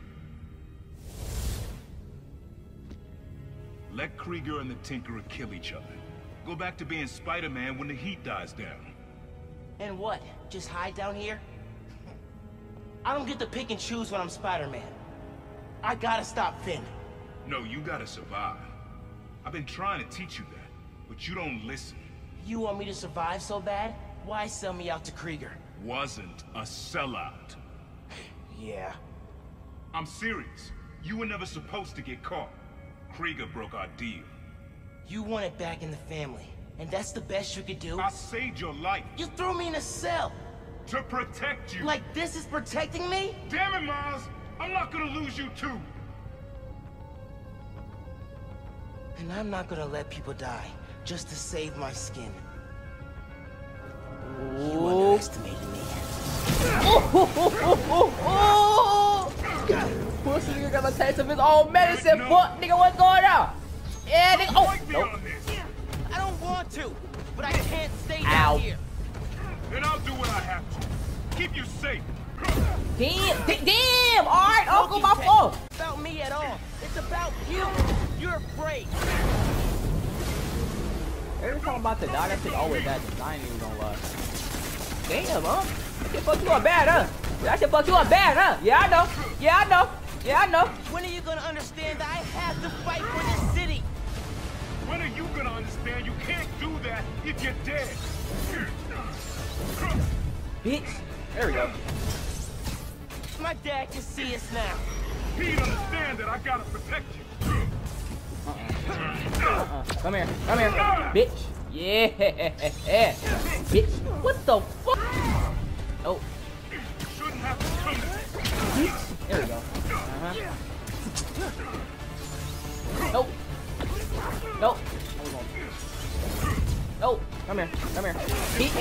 Let Krieger and the Tinkerer kill each other. Go back to being Spider-Man when the heat dies down. And what? Just hide down here? I don't get to pick and choose when I'm Spider-Man. I gotta stop Finn. No, you gotta survive. I've been trying to teach you that, but you don't listen. You want me to survive so bad? Why sell me out to Krieger? Wasn't a sellout. Yeah. I'm serious. You were never supposed to get caught. Krieger broke our deal. You want it back in the family, and that's the best you could do? I saved your life. You threw me in a cell! To protect you! Like this is protecting me? Damn it, Miles! I'm not gonna lose you too! And I'm not gonna let people die, just to save my skin. Ooh. You underestimated me. Oh, oh, oh, oh, oh. Pussy nigga got a taste of his own medicine, no. Fuck nigga, what's going on? Yeah, nigga. Oh, nope. I don't want to, but I can't stay Ow. down here. Then I'll do what I have to. Keep you safe. Damn, damn. All right, Uncle, my fault. It's about me at all. It's about you. You're afraid. Every time I'm about to die, that shit always happens. I ain't even gonna lie. Damn, huh? That shit fuck you up bad, huh? That shit fuck you up bad, huh? Yeah, I know. Yeah, I know. Yeah, I know. When are you gonna understand that I have to fight for this city? When are you gonna understand you can't do that if you're dead? Bitch. There we go. My dad can see us now. He'd understand that I gotta protect you. Uh-uh. Uh-uh. Come here. Come here. Bitch. Yeah. Bitch. What the fuck? Oh. There we go. Uh-huh. Nope. Nope. Nope. Come here. Come here. Beat.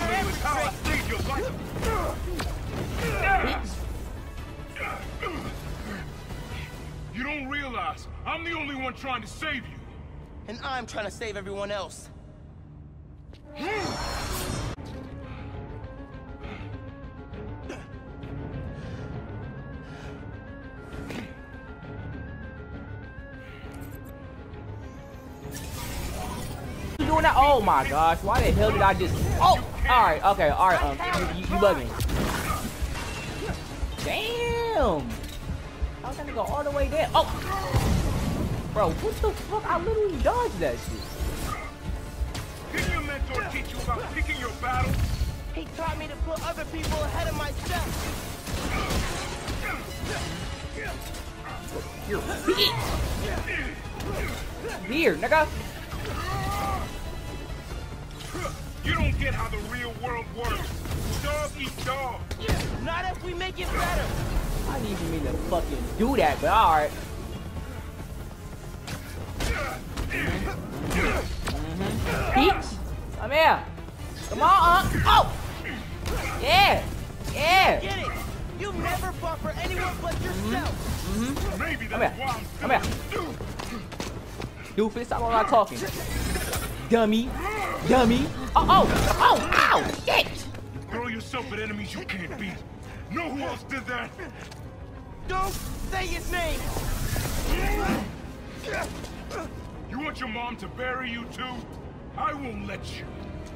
You don't realize I'm the only one trying to save you. And I'm trying to save everyone else. You doing that? Oh my gosh! Why the hell did I just? Oh! All right. Okay. All right. Um, you, you, you bugging? Damn! I was gonna go all the way there. Oh! Bro, what the fuck? I literally dodged that shit. Didn't your mentor teach you about picking your battles? He taught me to put other people ahead of myself. You're bitch. Here, nigga. You don't get how the real world works. Dog eat dog. Not if we make it better. I didn't even mean to fucking do that, but alright. Mm-hmm. Peach, come here. Come on, uh. Oh! Yeah! Yeah! Get it! You never fought for anyone but yourself! Mm-hmm. Maybe Come that's here. why I'm Come here. Doofus, stop all that talking. Dummy. Dummy. Oh, oh, oh, ow, shit! Throw yourself at enemies you can't beat. Know who else did that? Don't say his name! You want your mom to bury you too? I won't let you.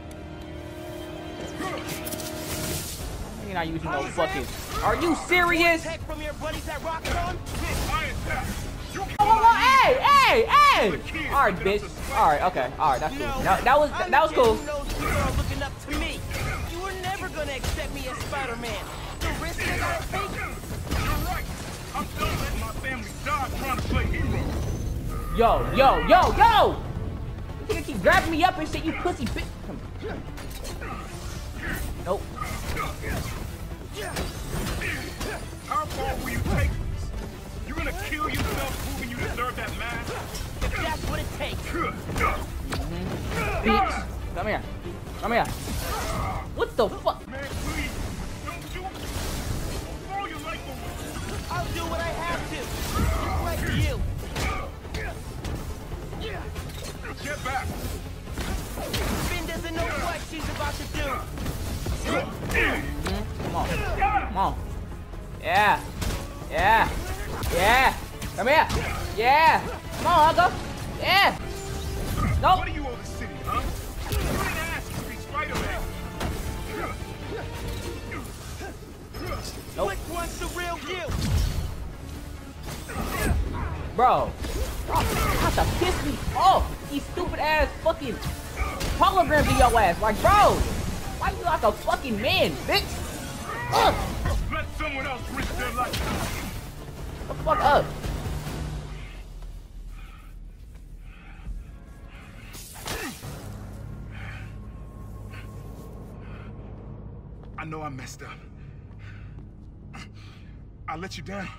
You're not using no fucking. Are you serious? From your buddies at Rockstone? Oh, oh, oh, hey, hey, hey! All right, bitch. All right, okay, all right, that's cool. No, that was that was cool. Looking up to me. You were never gonna accept me as Spider-Man. The risk I gotta take. You're right. I'm done letting my family die trying to play hero. Yo, yo, yo, yo! You nigga keep grabbing me up and shit, you pussy bitch. Come here. Nope. How far will you take this? You gonna kill yourself proving you deserve that mask? If that's what it takes. Mm-hmm. Bitch, come here. Come here. What the fuck? Man, please. Don't do it. Throw your life away. I'll do what I have to. Just like you. Get back. Finn doesn't know what she's about to do. Mm-hmm. Come on. Come on. Yeah. Yeah. Yeah. Come here. Yeah. Come on, Uncle. Yeah. Nope. What do you owe the city, huh? You didn't ask to be Spider-Man. Nope. Which one's the real you? Bro. Bro, you have to piss me off. These stupid ass fucking holograms in your ass. Like, bro. Why you like a fucking man, bitch? Ugh. Let someone else risk their life. The fuck up. I know I messed up. I let you down.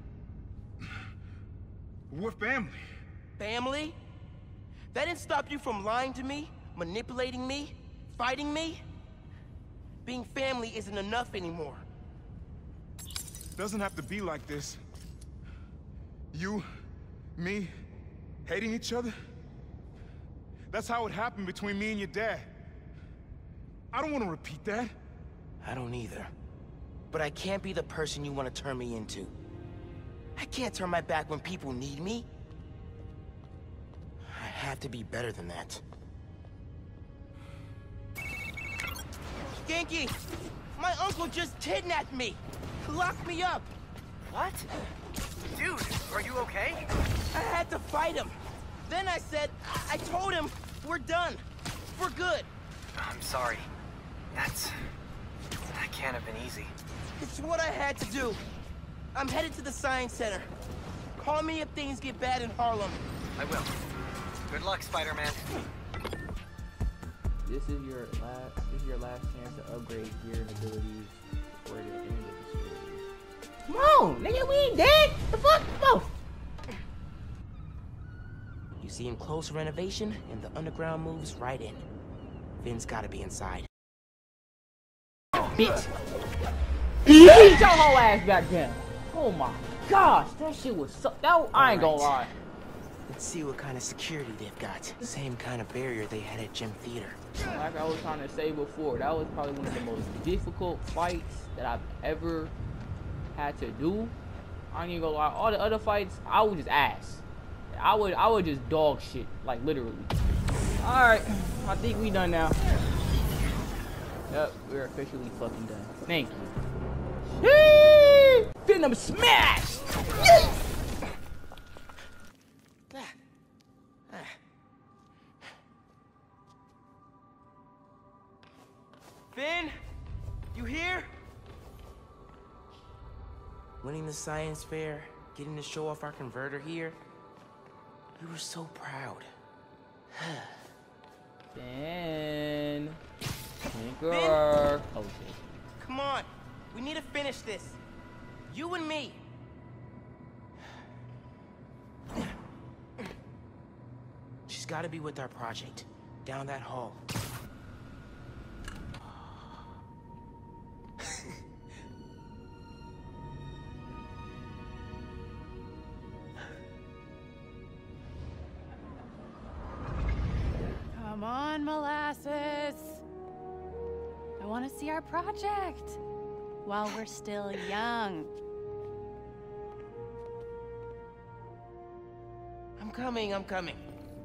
We're family. Family? That didn't stop you from lying to me, manipulating me, fighting me? Being family isn't enough anymore. Doesn't have to be like this. You, me, hating each other? That's how it happened between me and your dad. I don't want to repeat that. I don't either. But I can't be the person you want to turn me into. I can't turn my back when people need me. I have to be better than that. Genki! My uncle just kidnapped me! Locked me up! What? Dude, are you okay? I had to fight him. Then I said, I told him, we're done. We're good. I'm sorry. That's... That can't have been easy. It's what I had to do. I'm headed to the Science Center. Call me if things get bad in Harlem. I will. Good luck, Spider-Man. This is your last. This is your last chance to upgrade gear and abilities before the end of the story. Come on, nigga, we ain't dead. The fuck, come on. You see him close renovation, and the underground moves right in. Finn's gotta be inside. Bitch. Beat your whole ass back then. Oh my gosh, that shit was so. That I ain't gonna lie. Let's see what kind of security they've got. Same kind of barrier they had at Gym Theater. Like I was trying to say before, that was probably one of the most difficult fights that I've ever had to do. I ain't even gonna lie. All the other fights, I would just ass. I would, I would just dog shit, like literally. All right, I think we done now. Yep, we're officially fucking done. Thank you. Yee! Venom smash! Yee! Finn, you here? Winning the science fair, getting to show off our converter here. We were so proud. Finn. Tinker. Oh shit. Come on, we need to finish this. You and me. She's got to be with our project, down that hall. Come on, Molasses. I want to see our project while we're still young. I'm coming, I'm coming.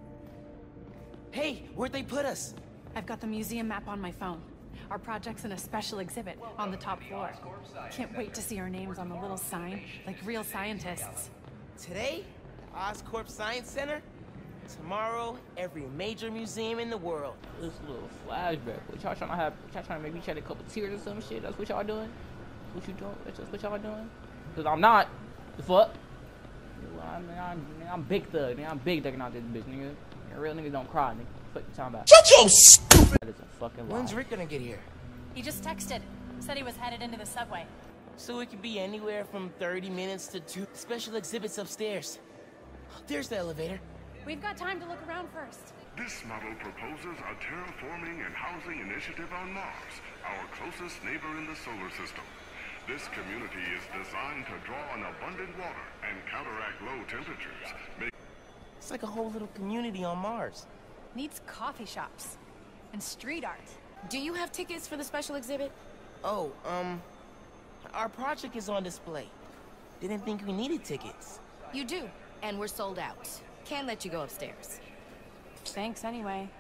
Hey, where'd they put us? I've got the museum map on my phone. Our project's in a special exhibit on the top floor. Can't wait to see our names on the little sign, like real scientists. Today, Oscorp Science Center. Tomorrow, every major museum in the world. This little flashback. What y'all trying to have? Y'all trying to make me shed a couple tears or some shit? That's what y'all doing? What you doing? That's what y'all doing? Cause I'm not. The fuck? I mean, I'm, I'm big thug. Nigga. I'm big thugging out this bitch, nigga. nigga. Real niggas don't cry, nigga. What you talking about? Shut your stupid. That is a fucking lie. When's Rick gonna get here? He just texted. Said he was headed into the subway. So it could be anywhere from thirty minutes to two special exhibits upstairs. There's the elevator. We've got time to look around first. This model proposes a terraforming and housing initiative on Mars, our closest neighbor in the solar system. This community is designed to draw on abundant water and counteract low temperatures. It's like a whole little community on Mars. Needs coffee shops and street art. Do you have tickets for the special exhibit? Oh, um, our project is on display. Didn't think we needed tickets. You do, and we're sold out. Can't let you go upstairs. Thanks anyway.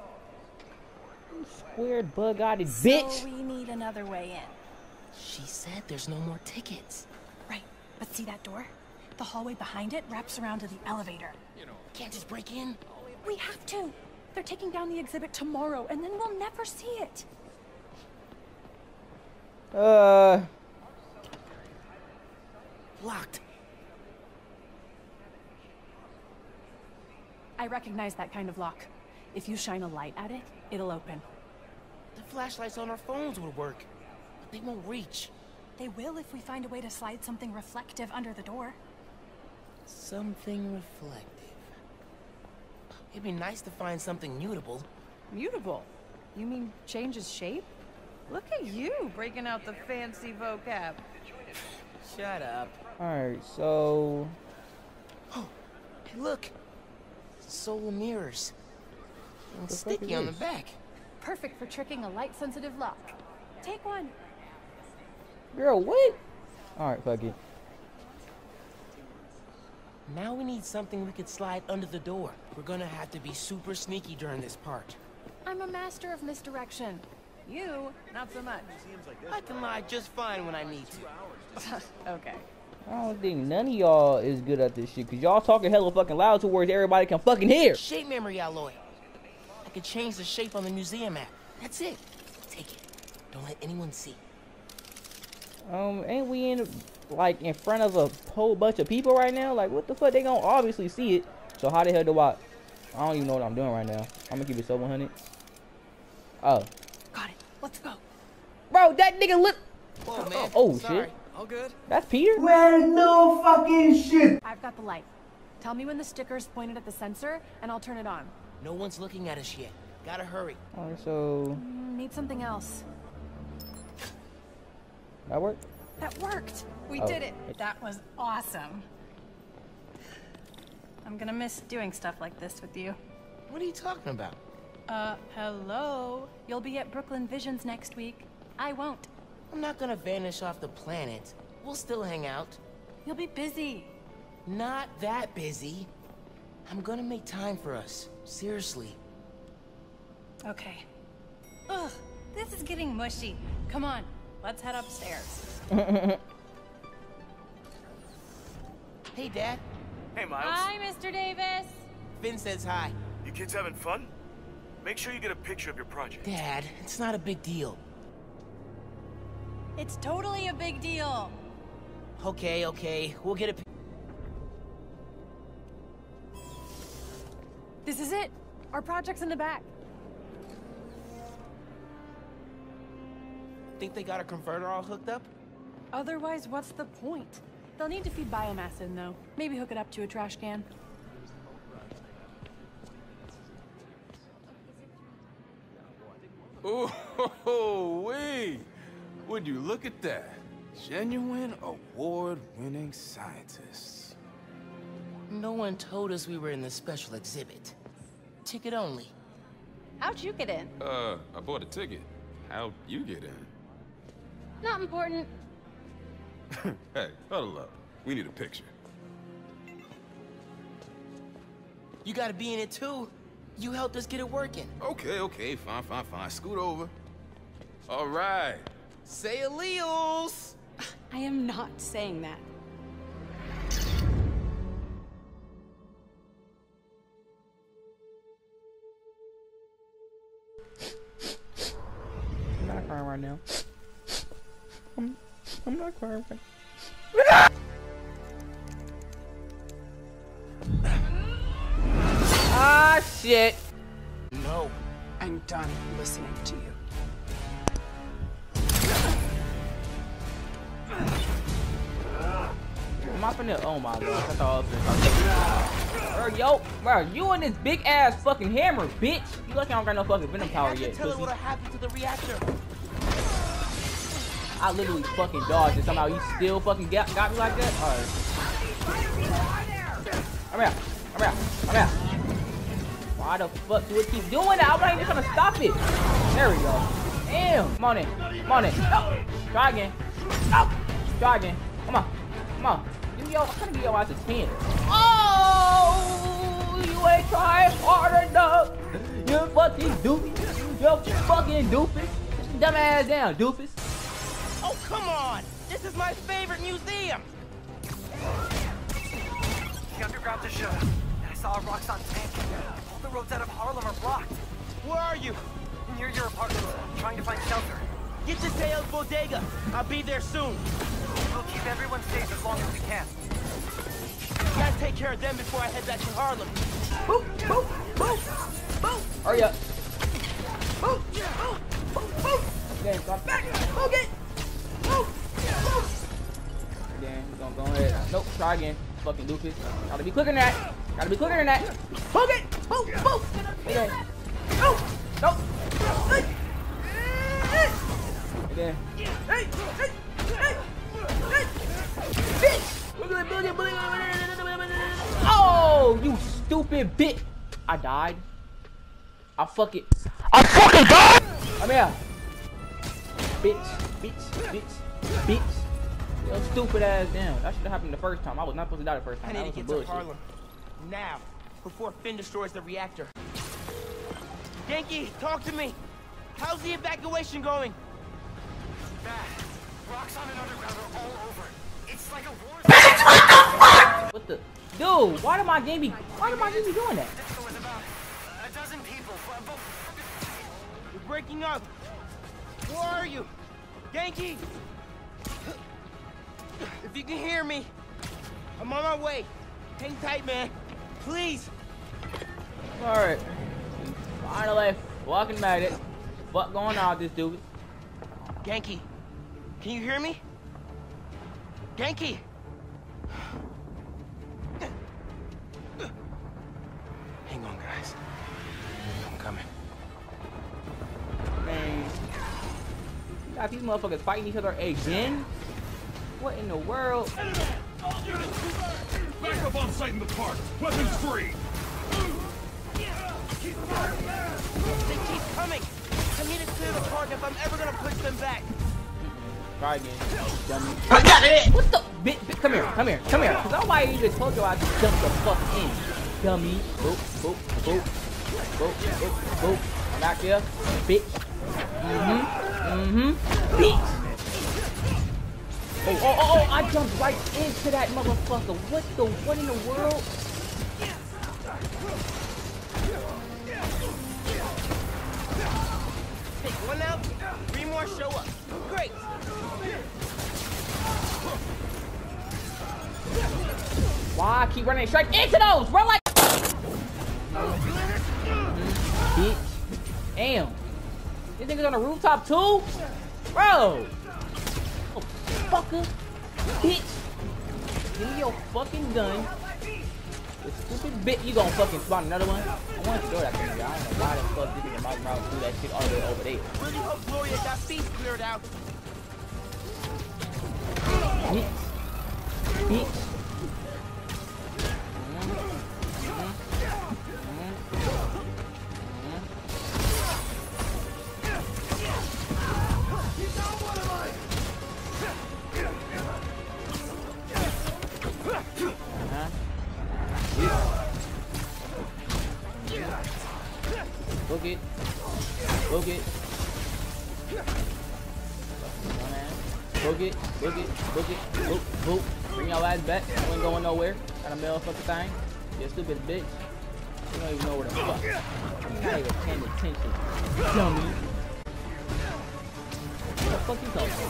Squared bug-eyed bitch. So we need another way in. She said there's no more tickets. Right, but see that door? The hallway behind it wraps around to the elevator. You know, can't just break in. We have to. They're taking down the exhibit tomorrow, and then we'll never see it. Uh. Locked. I recognize that kind of lock. If you shine a light at it, it'll open. The flashlights on our phones would work, but they won't reach. They will if we find a way to slide something reflective under the door. Something reflective. It'd be nice to find something mutable. Mutable? You mean changes shape? Look at you, breaking out the fancy vocab. Shut up. Alright, so... Oh, hey, look. Solar mirrors. And sticky on the back. Perfect for tricking a light-sensitive lock. Take one. Girl, what? Alright, fuck it. Now we need something we could slide under the door. We're gonna have to be super sneaky during this part. I'm a master of misdirection. You, not so much. I can lie just fine when I need to. Okay. I don't think none of y'all is good at this shit, cause y'all talking hella fucking loud to where everybody can fucking hear. Shape memory alloy. I could change the shape on the museum map. That's it. Take it. Don't let anyone see. Um, ain't we in like in front of a whole bunch of people right now? Like, what the fuck? They gonna obviously see it. So how the hell do I? I don't even know what I'm doing right now. I'm gonna keep it so one hundred. Oh. Got it. Let's go. Bro, that nigga lit. Whoa, man. Oh, Sorry. shit. All good? That's Peter? Well, no fucking shit. I've got the light. Tell me when the sticker's pointed at the sensor, and I'll turn it on. No one's looking at us yet. Gotta hurry. Alright, so Mm, need something else. that worked? That worked. We Oh. did it. That was awesome. I'm gonna miss doing stuff like this with you. What are you talking about? Uh, hello? You'll be at Brooklyn Visions next week. I won't. I'm not gonna vanish off the planet. We'll still hang out. You'll be busy. Not that busy. I'm gonna make time for us. Seriously. Okay. Ugh, this is getting mushy. Come on, let's head upstairs. Hey, Dad. Hey, Miles. Hi, Mister Davis. Finn says hi. You kids having fun? Make sure you get a picture of your project. Dad, it's not a big deal. It's totally a big deal. Okay, okay. We'll get a... This is it. Our project's in the back. Think they got a converter all hooked up? Otherwise, what's the point? They'll need to feed biomass in, though. Maybe hook it up to a trash can. Oh, wait! Would you look at that? Genuine award-winning scientists. No one told us we were in the special exhibit. Ticket only. How'd you get in? Uh, I bought a ticket. How'd you get in? Not important. Hey, huddle up. We need a picture. You gotta be in it too. You helped us get it working. Okay, okay, fine, fine, fine. Scoot over. All right. Say alleles. I am not saying that. I'm not crying right now. I'm, I'm not crying right now. Ah, shit. No. I'm done listening to you. Am I finna? Oh my god, I thought I was finna. Yo, bro, you and this big ass fucking hammer, bitch. You lucky I don't got no fucking venom power I yet. tell her Pussy. what happened to the reactor. I literally fucking dodged and somehow you still fucking got, got me like that? Alright. I'm out. I'm out. I'm out. Why the fuck do it keep doing that? I'm not even trying to stop it. There we go. Damn. Come on in. Come on in. No. Try again. No. Try again. Come on. Come on. Give me your, I'm trying to give your ass a ten. Oh, you ain't trying hard enough. You fucking doofus. You fucking doofus. Dumb ass down, doofus. Oh, come on! This is my favorite museum! The underground is shut. And I saw a Roxxon tank. All the roads out of Harlem are blocked. Where are you? Near your apartment, trying to find shelter. Get to Teo's bodega. I'll be there soon. We'll keep everyone safe as long as we can. You gotta take care of them before I head back to Harlem. Boop, boop, boop, boop. Hurry up. Boop, boop, boop, boop. Okay, so I'm back. Okay. Boop, boop. Again, we're gonna go ahead. Nope, try again. Fucking doofus. Gotta be quicker than that. Gotta be quicker than that. Boop it. Boop, boop. Okay. Nope. Nope. Hey. Again. Hey. Hey. Hey. Hey. Bitch. Oh, you stupid bitch. I died. I fuck it. I fucking died. I'm here. Bitch, bitch, bitch, bitch. Yo, stupid ass down. That should have happened the first time. I was not supposed to die the first time. I need to get to Harlem. Now, before Finn destroys the reactor. Yankee, talk to me. How's the evacuation going? Bad. Roxxon and underground are all over. It's like a war. What the? Dude, why did my game be? Why did my game be doing that? There was about a dozen people. You're breaking up. Where are you? Yankee! If you can hear me, I'm on my way. Hang tight, man. Please. Alright. Finally, walking back it. fuck going on with this dude? Genki, can you hear me? Genki! Hang on, guys. I'm coming. Man, you got these motherfuckers fighting each other again? What in the world? Back up on site in the park. Weapons free. They keep coming. I need to clear the park if I'm ever gonna push them back. Try again, dummy. What the? Bitch, bitch, come here, come here, come here. Cause nobody even told you I just jump the fuck in. Dummy. Boop, boop, boop, boop, boop, boop. Back there, bitch. Mm-hmm, mm-hmm, bitch. Oh, oh, oh, oh, I jumped right into that motherfucker. What the, what in the world? Take one out, three more show up. Great. Why I keep running straight into those? Run like bitch. Damn. This nigga's on the rooftop too? Bro. Oh, fucker. Bitch. Give me your fucking gun. The stupid bitch. You gonna fucking spawn another one? I want to throw that thing. I don't know why the fuck this nigga Mike Rouse do that shit all the way over there. Really hope Gloria got feet cleared out. Bitch. Bitch. Book it. Book it. Book it. Book it. Book it. Book. Book. Bring your ass back. You ain't going nowhere. Got a motherfucking thing. You stupid bitch. You don't even know where the fuck. You're not even paying attention. Dummy. What the fuck you talking?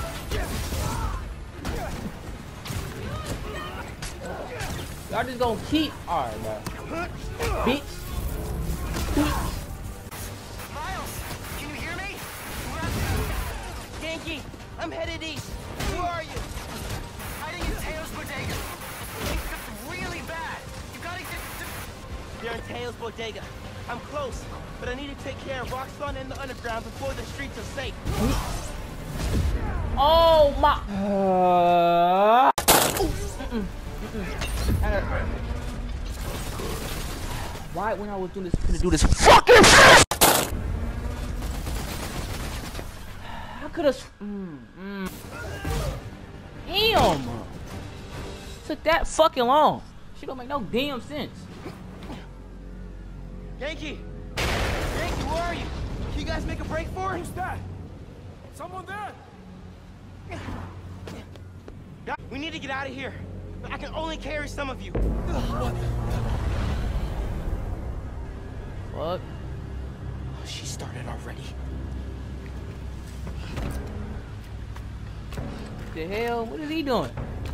Y'all just gonna keep. Alright, bro. Bitch. Bitch. Genki, I'm headed east. Where are you? Hiding in Teo's bodega. It's really bad. You gotta get to... They're in Teo's bodega. I'm close, but I need to take care of Roxxon and the underground before the streets are safe. Oh my. Uh... Mm-mm. Mm-mm. Why, when I was doing this, gonna do this fucking shit? I could have. Mm, mm. Damn. Took that fucking long. Shit don't make no damn sense. Genki! Genki, where are you? Can you guys make a break for it? Who's that? Someone there? We need to get out of here. I can only carry some of you. What? What? Oh, she started already. What the hell? What is he doing?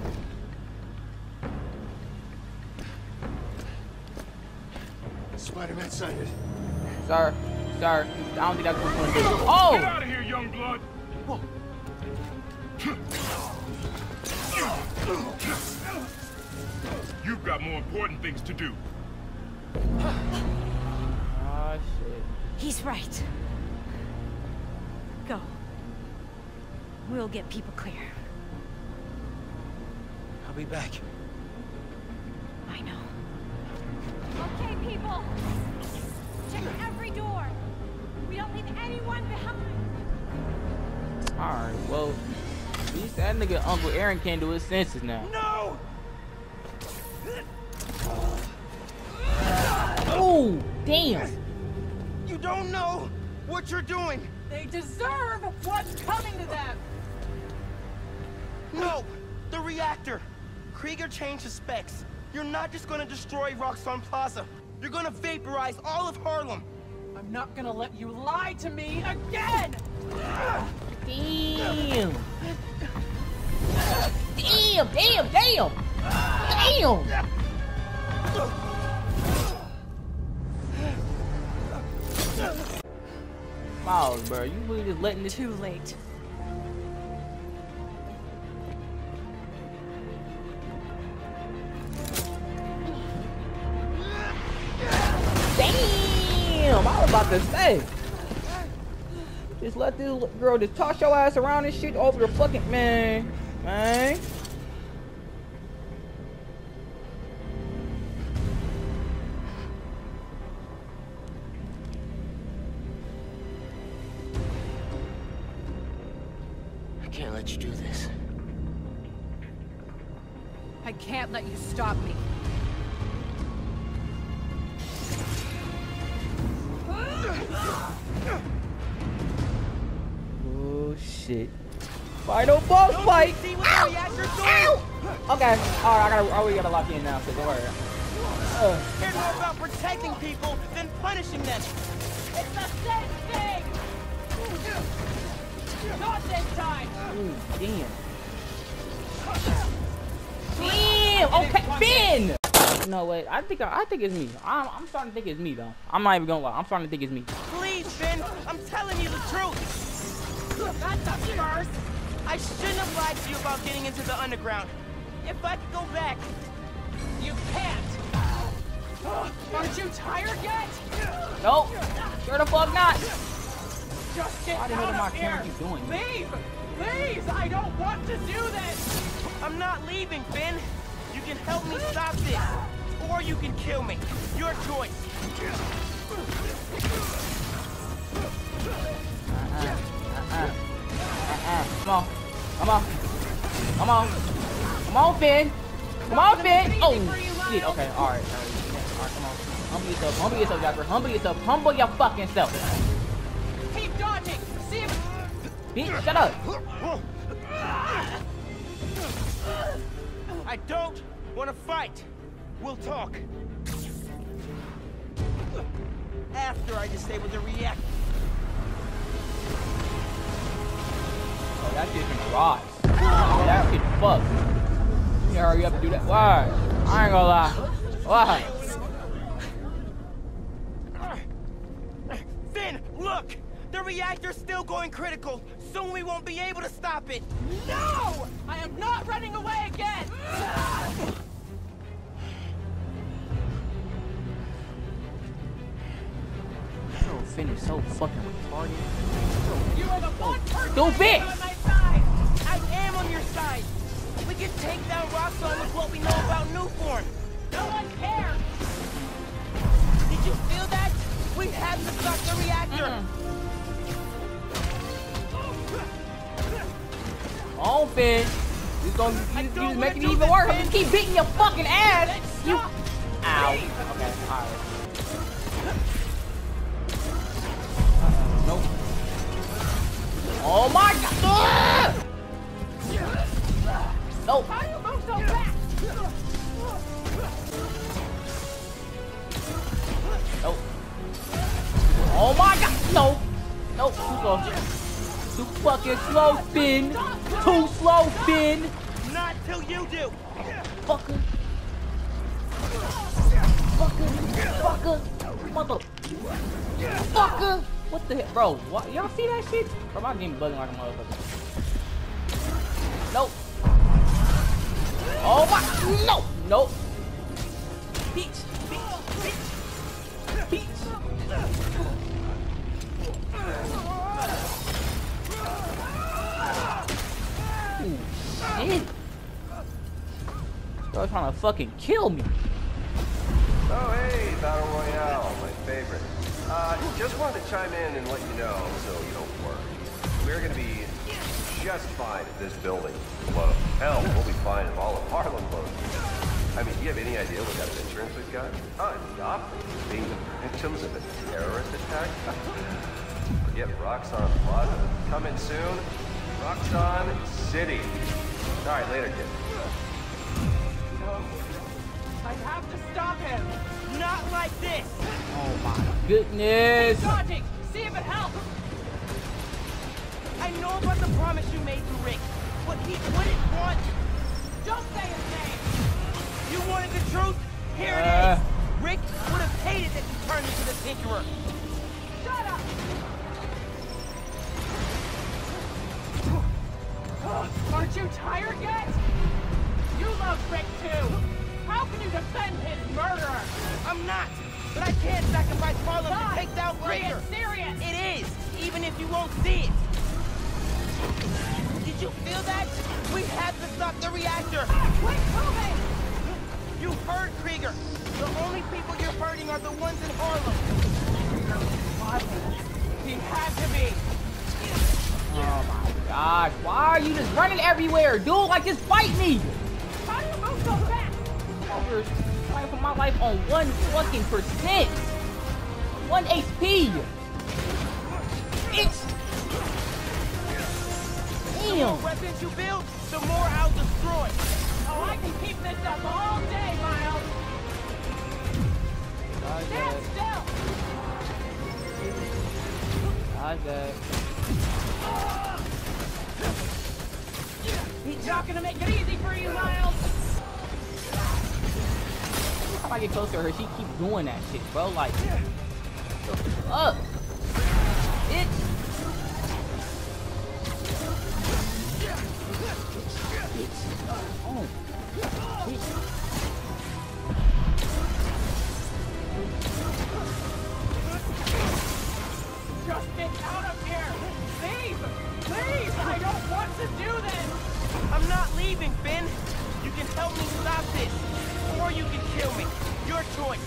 Spider-Man sighted. Sir, sir, I don't think that's what we're gonna do. Oh! Get out of here, young blood! Whoa. You've got more important things to do. Oh shit. He's right. Go. We'll get people clear. I'll be back. I know. Okay, people. Check every door. We don't leave anyone behind. Alright, well, at least that nigga Uncle Aaron can't do his senses now. No! Oh, damn! You don't know what you're doing! They deserve what's coming to them! No! The reactor! Krieger changed his specs. You're not just gonna destroy Roxxon Plaza. You're gonna vaporize all of Harlem. I'm not gonna let you lie to me again! Damn! Damn, damn, damn! Damn! Miles, bro, you really just letting this. Too late. Damn, I was about to say. Just let this girl just toss your ass around and shit over the fucking man, man. I can't let you do this. I can't let you stop me. Oh shit. Final boss fight! Ow! Okay, alright, I gotta, I really gotta lock in now, so don't worry. Uh. Care more about protecting people than punishing them. It's the same thing! Not this time! Ooh, damn. Damn! Okay, Ben! No, wait, I think I, I think it's me. I'm, I'm starting to think it's me, though. I'm not even gonna lie. I'm starting to think it's me. Please, Ben, I'm telling you the truth. That's a first! I shouldn't have lied to you about getting into the underground. If I could go back, you can't! Aren't you tired yet? Nope. Sure the fuck not. Just get Why the hell out did my of camera here! keep doing this? Leave! Please! I don't want to do this! I'm not leaving, Ben. You can help me stop this, or you can kill me. Your choice. Uh-uh. Uh-uh. Uh-uh. Come on. Come on. Come on. Come on, Finn. Come on, Finn. Oh, shit. Okay, alright. Alright, come on. Humble yourself. Humble yourself, Jasper. Humble yourself. Humble your fucking self. Keep dodging! See if... Bitch, shut up. I don't want to fight. We'll talk. After I disable the reactor. Oh, that shit's gonna rise. Oh, that shit fucked. You hurry up and do that. Why? I ain't gonna lie. Why? Finn, look! The reactor's still going critical. Soon we won't be able to stop it. No! I am not running away again! Bro, Finn is so fucking retarded. You are the one person Stupid! on my side! I am on your side. We can take down Roxxon with what we know about Newform. No one cares! Did you feel that? We have to stop the reactor. Mm-mm. Oh, Finn. You gonna you, you just making it even worse. I'm just keep beating your fucking ass. You. Ow. Okay. Alright. Nope. Oh my god. Nope. How do you move so fast? Nope. Oh my god. No. Nope. Too slow. Too fucking slow, Finn. Too slow, Finn. Not till you do. Fucker. Fucker. Fucker. Mother. Fucker. What the heck? Bro, what? Y'all see that shit? Bro, my game bugging like a motherfucker. Nope. Oh my. No. Nope. Peach. Peach. Peach. Peach. Ooh, shit. They're trying to fucking kill me. Oh, hey, Battle Royale, my favorite. Uh, just wanted to chime in and let you know, so you don't worry. We're gonna be just fine if this building blows. Hell, we'll be fine if all of Harlem blows. I mean, do you have any idea what kind of insurance we've got? Oh, stop being the victims of a terrorist attack? Forget Roxxon Plaza. Coming soon, Roxxon City. All right, later, kid. No. I have to stop him. Not like this. Oh my goodness. Keep dodging. See if it helps. I know about the promise you made to Rick. What he wouldn't want. Don't say his name. You wanted the truth? Here Uh. it is. Rick would have hated that you turned into the Tinkerer. Shut up. Aren't you tired yet? You love Rick too. How can you defend his murderer? I'm not, but I can't sacrifice Harlem God, to take down Krieger. It's serious. It is, even if you won't see it. Did you feel that? We have to stop the reactor. Quit moving! You heard Krieger. The only people you're hurting are the ones in Harlem. He had to be. Oh my gosh, why are you just running everywhere? Dude, like just fight me! How do you move so fast? Over trying for my life on one fucking percent. One H P. It's The more weapons you build, the more I'll destroy. Oh, I can keep this up all day, Miles. Stand still. Okay. He's not gonna make it easy for you, Miles. Every time I get close to her, she keeps doing that shit, bro. Like, up. It's. Oh. Just get out of here. Leave. Leave. I don't want to do this. I'm not leaving, Finn. You can help me stop this, or you can kill me. Your choice.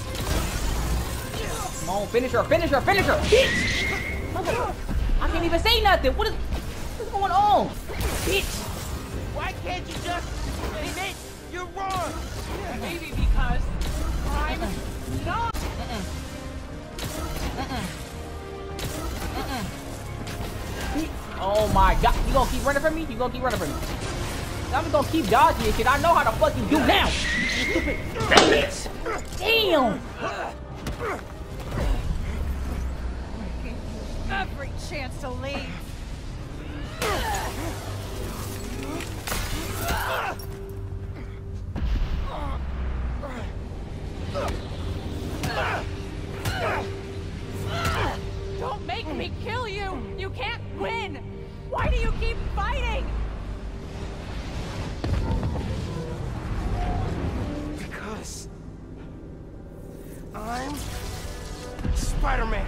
Come on, finish her, finish her, finish her! Bitch! I can't even say nothing. What is, what is going on? Bitch! Why can't you just admit you're wrong? Maybe because I'm not. Uh-uh. Uh-uh. Uh-uh. Oh my god, you gonna keep running from me? You gonna keep running from me? I'm just gonna keep dodging this shit. I know how to fucking do now. You stupid bitch. Damn. Every chance to leave. Don't make me kill you. You can't win. Why do you keep fighting? Because I'm Spider-Man.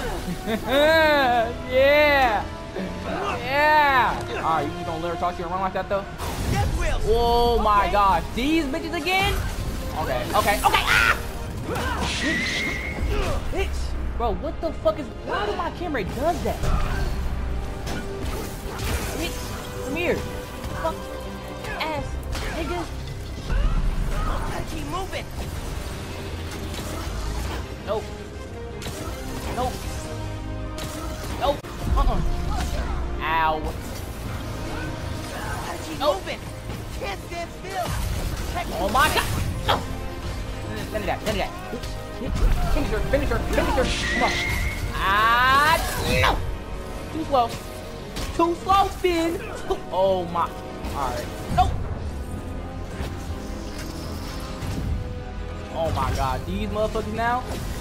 Yeah. Yeah. Alright, you gonna let her talk to you around like that though? Oh my gosh. These bitches again? Okay, okay, okay. Ah! Bitch. Bro, what the fuck is, why do my camera does that? Bitch, come here. Fuck ass nigga. Gotta keep moving. Nope. Nope. Nope. Uh-uh. Ow. Gotta keep Nope. moving. Can't stand still. Protect Oh my god. No. None of that, none of that. Finish her, finish her, finish her. Come on. Ah, no. Too slow. Too slow, Finn. Oh my. Alright. Nope. Oh my god. These motherfuckers now.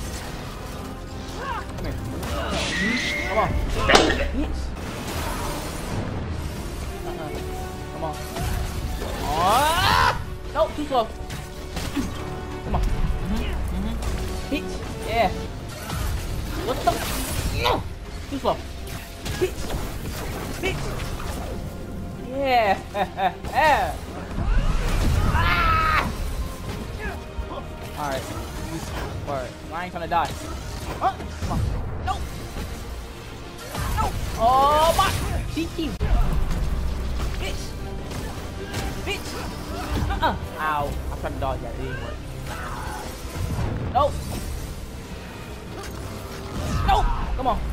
Come here. Come on. Bitch. Uh-uh. Come on. Ah! Nope, too slow. Come on. Mm-hmm. Bitch. Yeah. What the? No! Too slow. Bitch. Bitch. Yeah. Ah! Alright. Alright. I ain't gonna die. Oh, come on. No. No. Oh my. She keeps. Bitch. Bitch. Uh-uh. Ow. I tried to dodge that. It didn't work. Nope. Nope. Come on.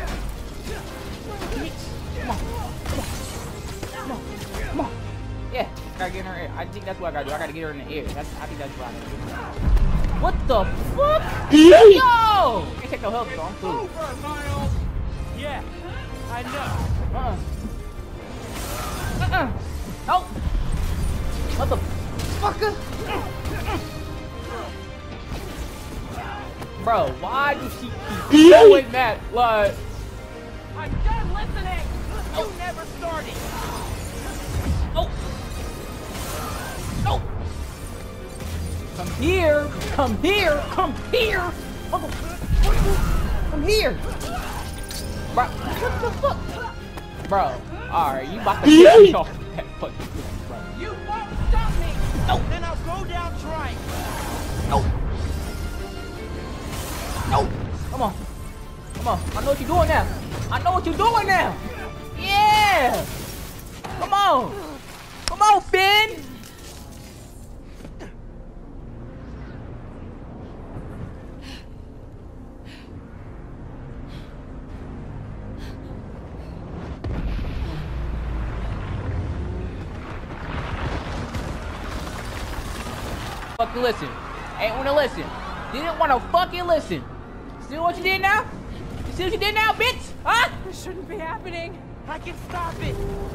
Bitch. Come on. Come on. Come on. Come on. Yeah. Gotta get in her air. I think that's what I gotta do. I gotta get her in the air. That's, I think that's what I gotta do. What the fuck? Yo! I can't take no help, so I'm cool. Over, Miles. Yeah, I know. Uh-uh. Uh-uh. Nope. What the fucker? Bro, why do she keep doing that? Like, I'm done listening. You never started. here. Come here. Come here. Uncle, come here. Bro, what the fuck? Bro, alright, you about to piss me off with that fucking thing, bro. You won't stop me! No! Then I'll go down trying! No! No! Come on. Come on. I know what you're doing now. I know what you're doing now! Yeah! Come on! Come on, Finn! Fucking listen. Ain't wanna listen. Didn't wanna fucking listen. See what you did now? You see what you did now, bitch? Huh? This shouldn't be happening. I can stop it.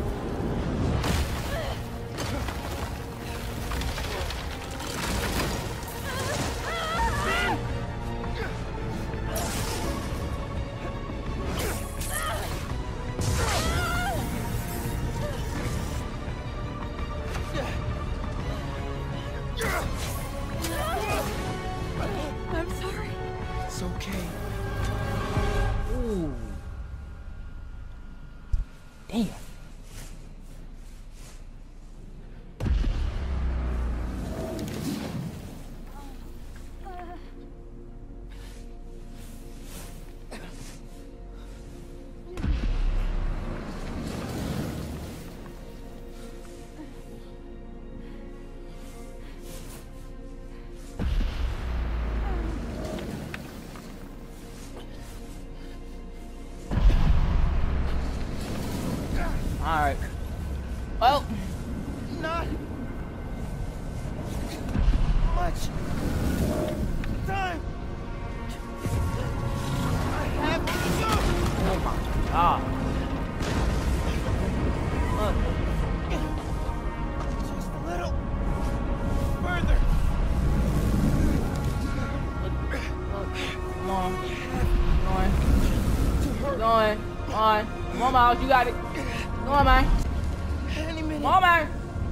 I'm sorry. It's okay. Ooh. Damn. Alright. Well, Not much time. I have to go. oh my god. Look. Just a little further. Come on. Keep going. Keep going. Come on. Come on, Miles. You got it. Come on, man. Any minute. Come on, man.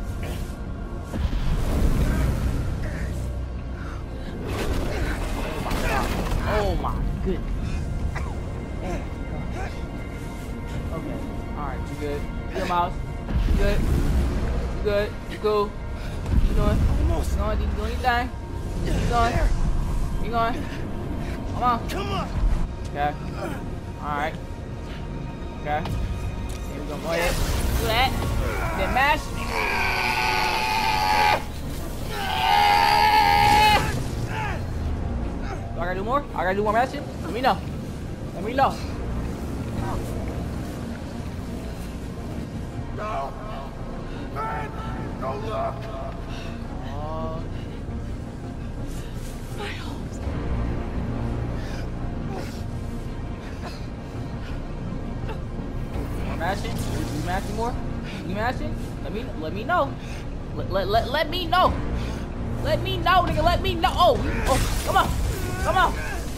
Oh my goodness. Oh my gosh. Okay. Alright, you good. You good, Miles. You good. You good. You cool. You doing? Almost. You going? You doing your thing? You going? You going? Come on. Come on. Okay. Alright. Okay. Here we go. Go ahead. Do that. Then mash. Do I gotta do more? I gotta do more mashing? Let me know. Let me know. No. Man, no luck. Oh. More mashing? You mashing more? You mashing? Let me let me know. Let let let, let me know. Let me know, nigga. Let me know. Oh, oh, come on. Come on.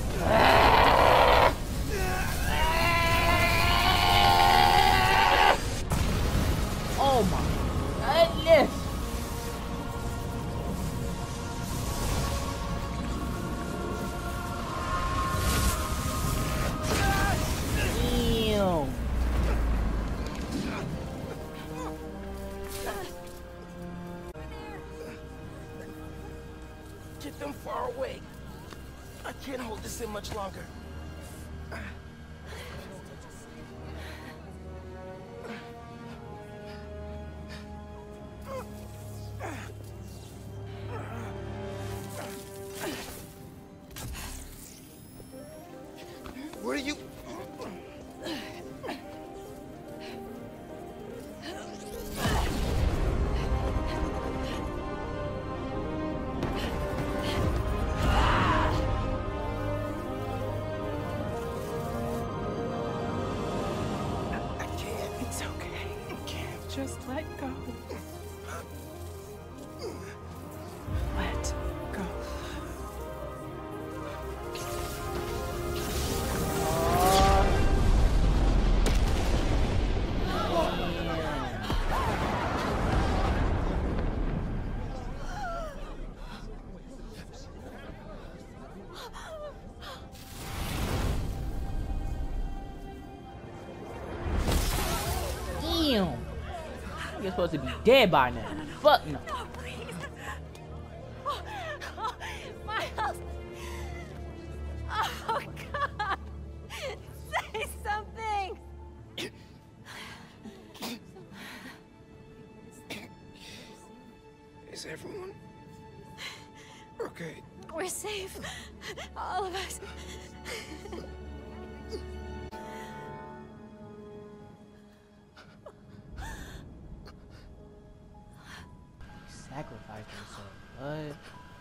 Oh my goodness. Damn. Get them far away. I can't hold this in much longer. Where are you? It's okay. You can't just let go. Let go. You're supposed to be dead by now. No, no, no. Fuck no. No, please. Oh, oh, Miles. Oh, God. Say something. Is everyone okay? We're safe. All of us. Sacrifice yourself. What?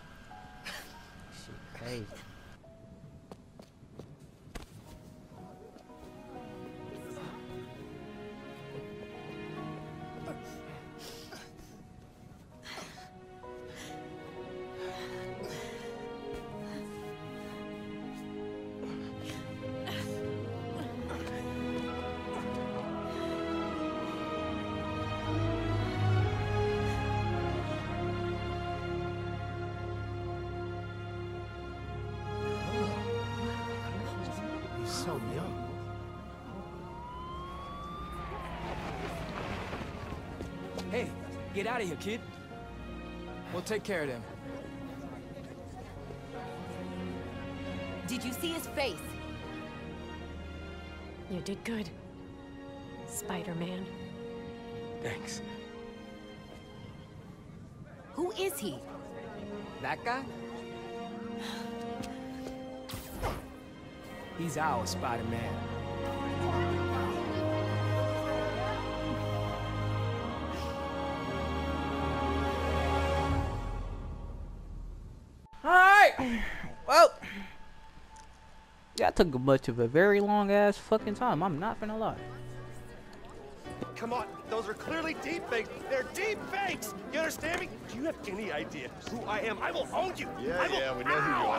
Shit crazy. So young. Hey, get out of here, kid. We'll take care of them. Did you see his face? You did good, Spider-Man. Thanks. Who is he? That guy? He's our Spider-Man. Alright. Well. That took much of a very long ass fucking time. I'm not finna lie. Come on, those are clearly deep fakes. They're deep fakes. You understand me? Do you have any idea who I am? I will own you. Yeah, I will... yeah, we know who you are.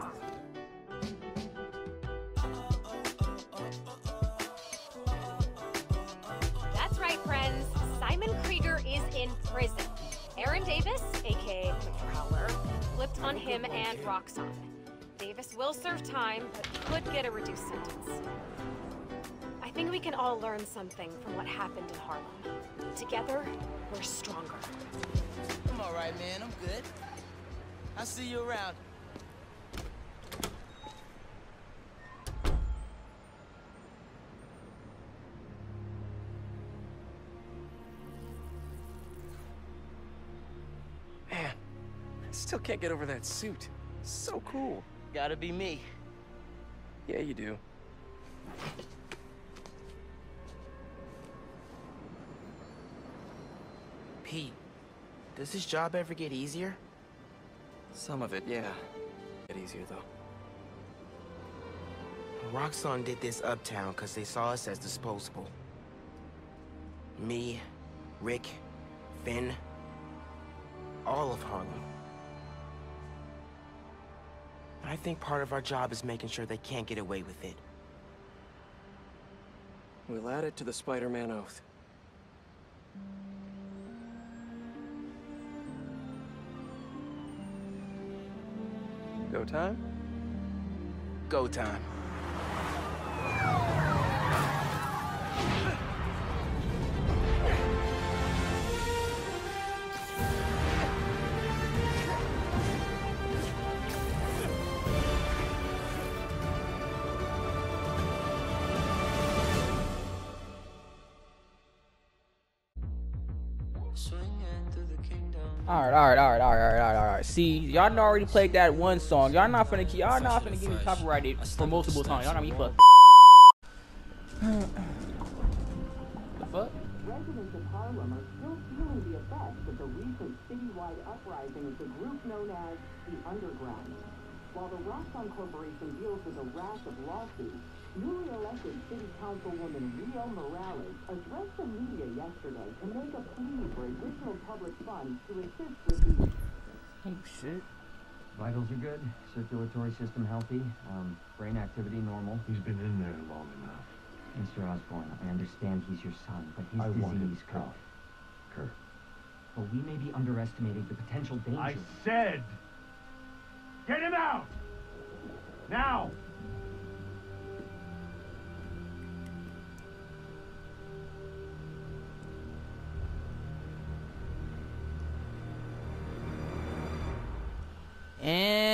That's right, friends. Simon Krieger is in prison. Aaron Davis, aka the Prowler, flipped on him and Roxxon. Davis will serve time, but could get a reduced sentence. I think we can all learn something from what happened in Harlem. Together, we're stronger. I'm all right, man. I'm good. I'll see you around. Man, I still can't get over that suit. So cool. Gotta be me. Yeah, you do. Pete, does this job ever get easier? Some of it, yeah. Get easier, though. Roxxon did this uptown because they saw us as disposable. Me, Rick, Finn, all of Harlem. I think part of our job is making sure they can't get away with it. We'll add it to the Spider-Man oath. Go time? Go time. Alright, alright, alright, alright, alright, alright. See, y'all done already played that one song. Y'all not finna keep, y'all not finna get me copyrighted for multiple times. Y'all not me fucked. The fuck? Residents of Harlem are still feeling the effects of the recent citywide uprising of the group known as the Underground. While the Roxxon Corporation deals with a rash of lawsuits, newly elected City Councilwoman Rio Morales addressed the media yesterday to make a plea for additional public funds to assist with the... Oh, shit. Vitals are good, circulatory system healthy, um, brain activity normal. He's been in there long enough. Mister Osborn, I understand he's your son, but his I want him disease could... out. Kurt. But we may be underestimating the potential danger. I said, get him out! Now!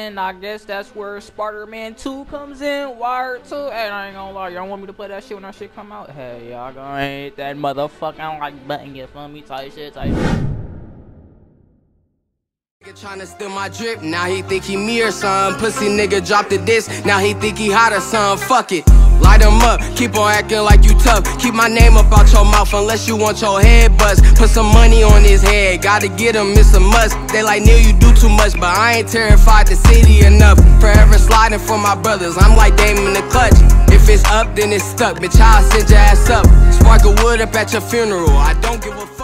then I guess that's where Spider-Man two comes in. Wired two. Hey, I ain't gonna lie, y'all want me to play that shit when that shit come out? Hey, y'all gonna hit that motherfucking like button, you feel me? Type shit, type shit. Tryna steal my drip, now he think he me or something. Pussy nigga dropped the disc, now he think he hot or something. Fuck it, light him up, keep on acting like you tough. Keep my name up out your mouth unless you want your head bust. Put some money on his head, gotta get him, it's a must. They like, Neil, you do too much, but I ain't terrified the city enough. Forever sliding for my brothers, I'm like Dame in the clutch. If it's up, then it's stuck, bitch, I'll send your ass up. Spark a wood up at your funeral, I don't give a fuck.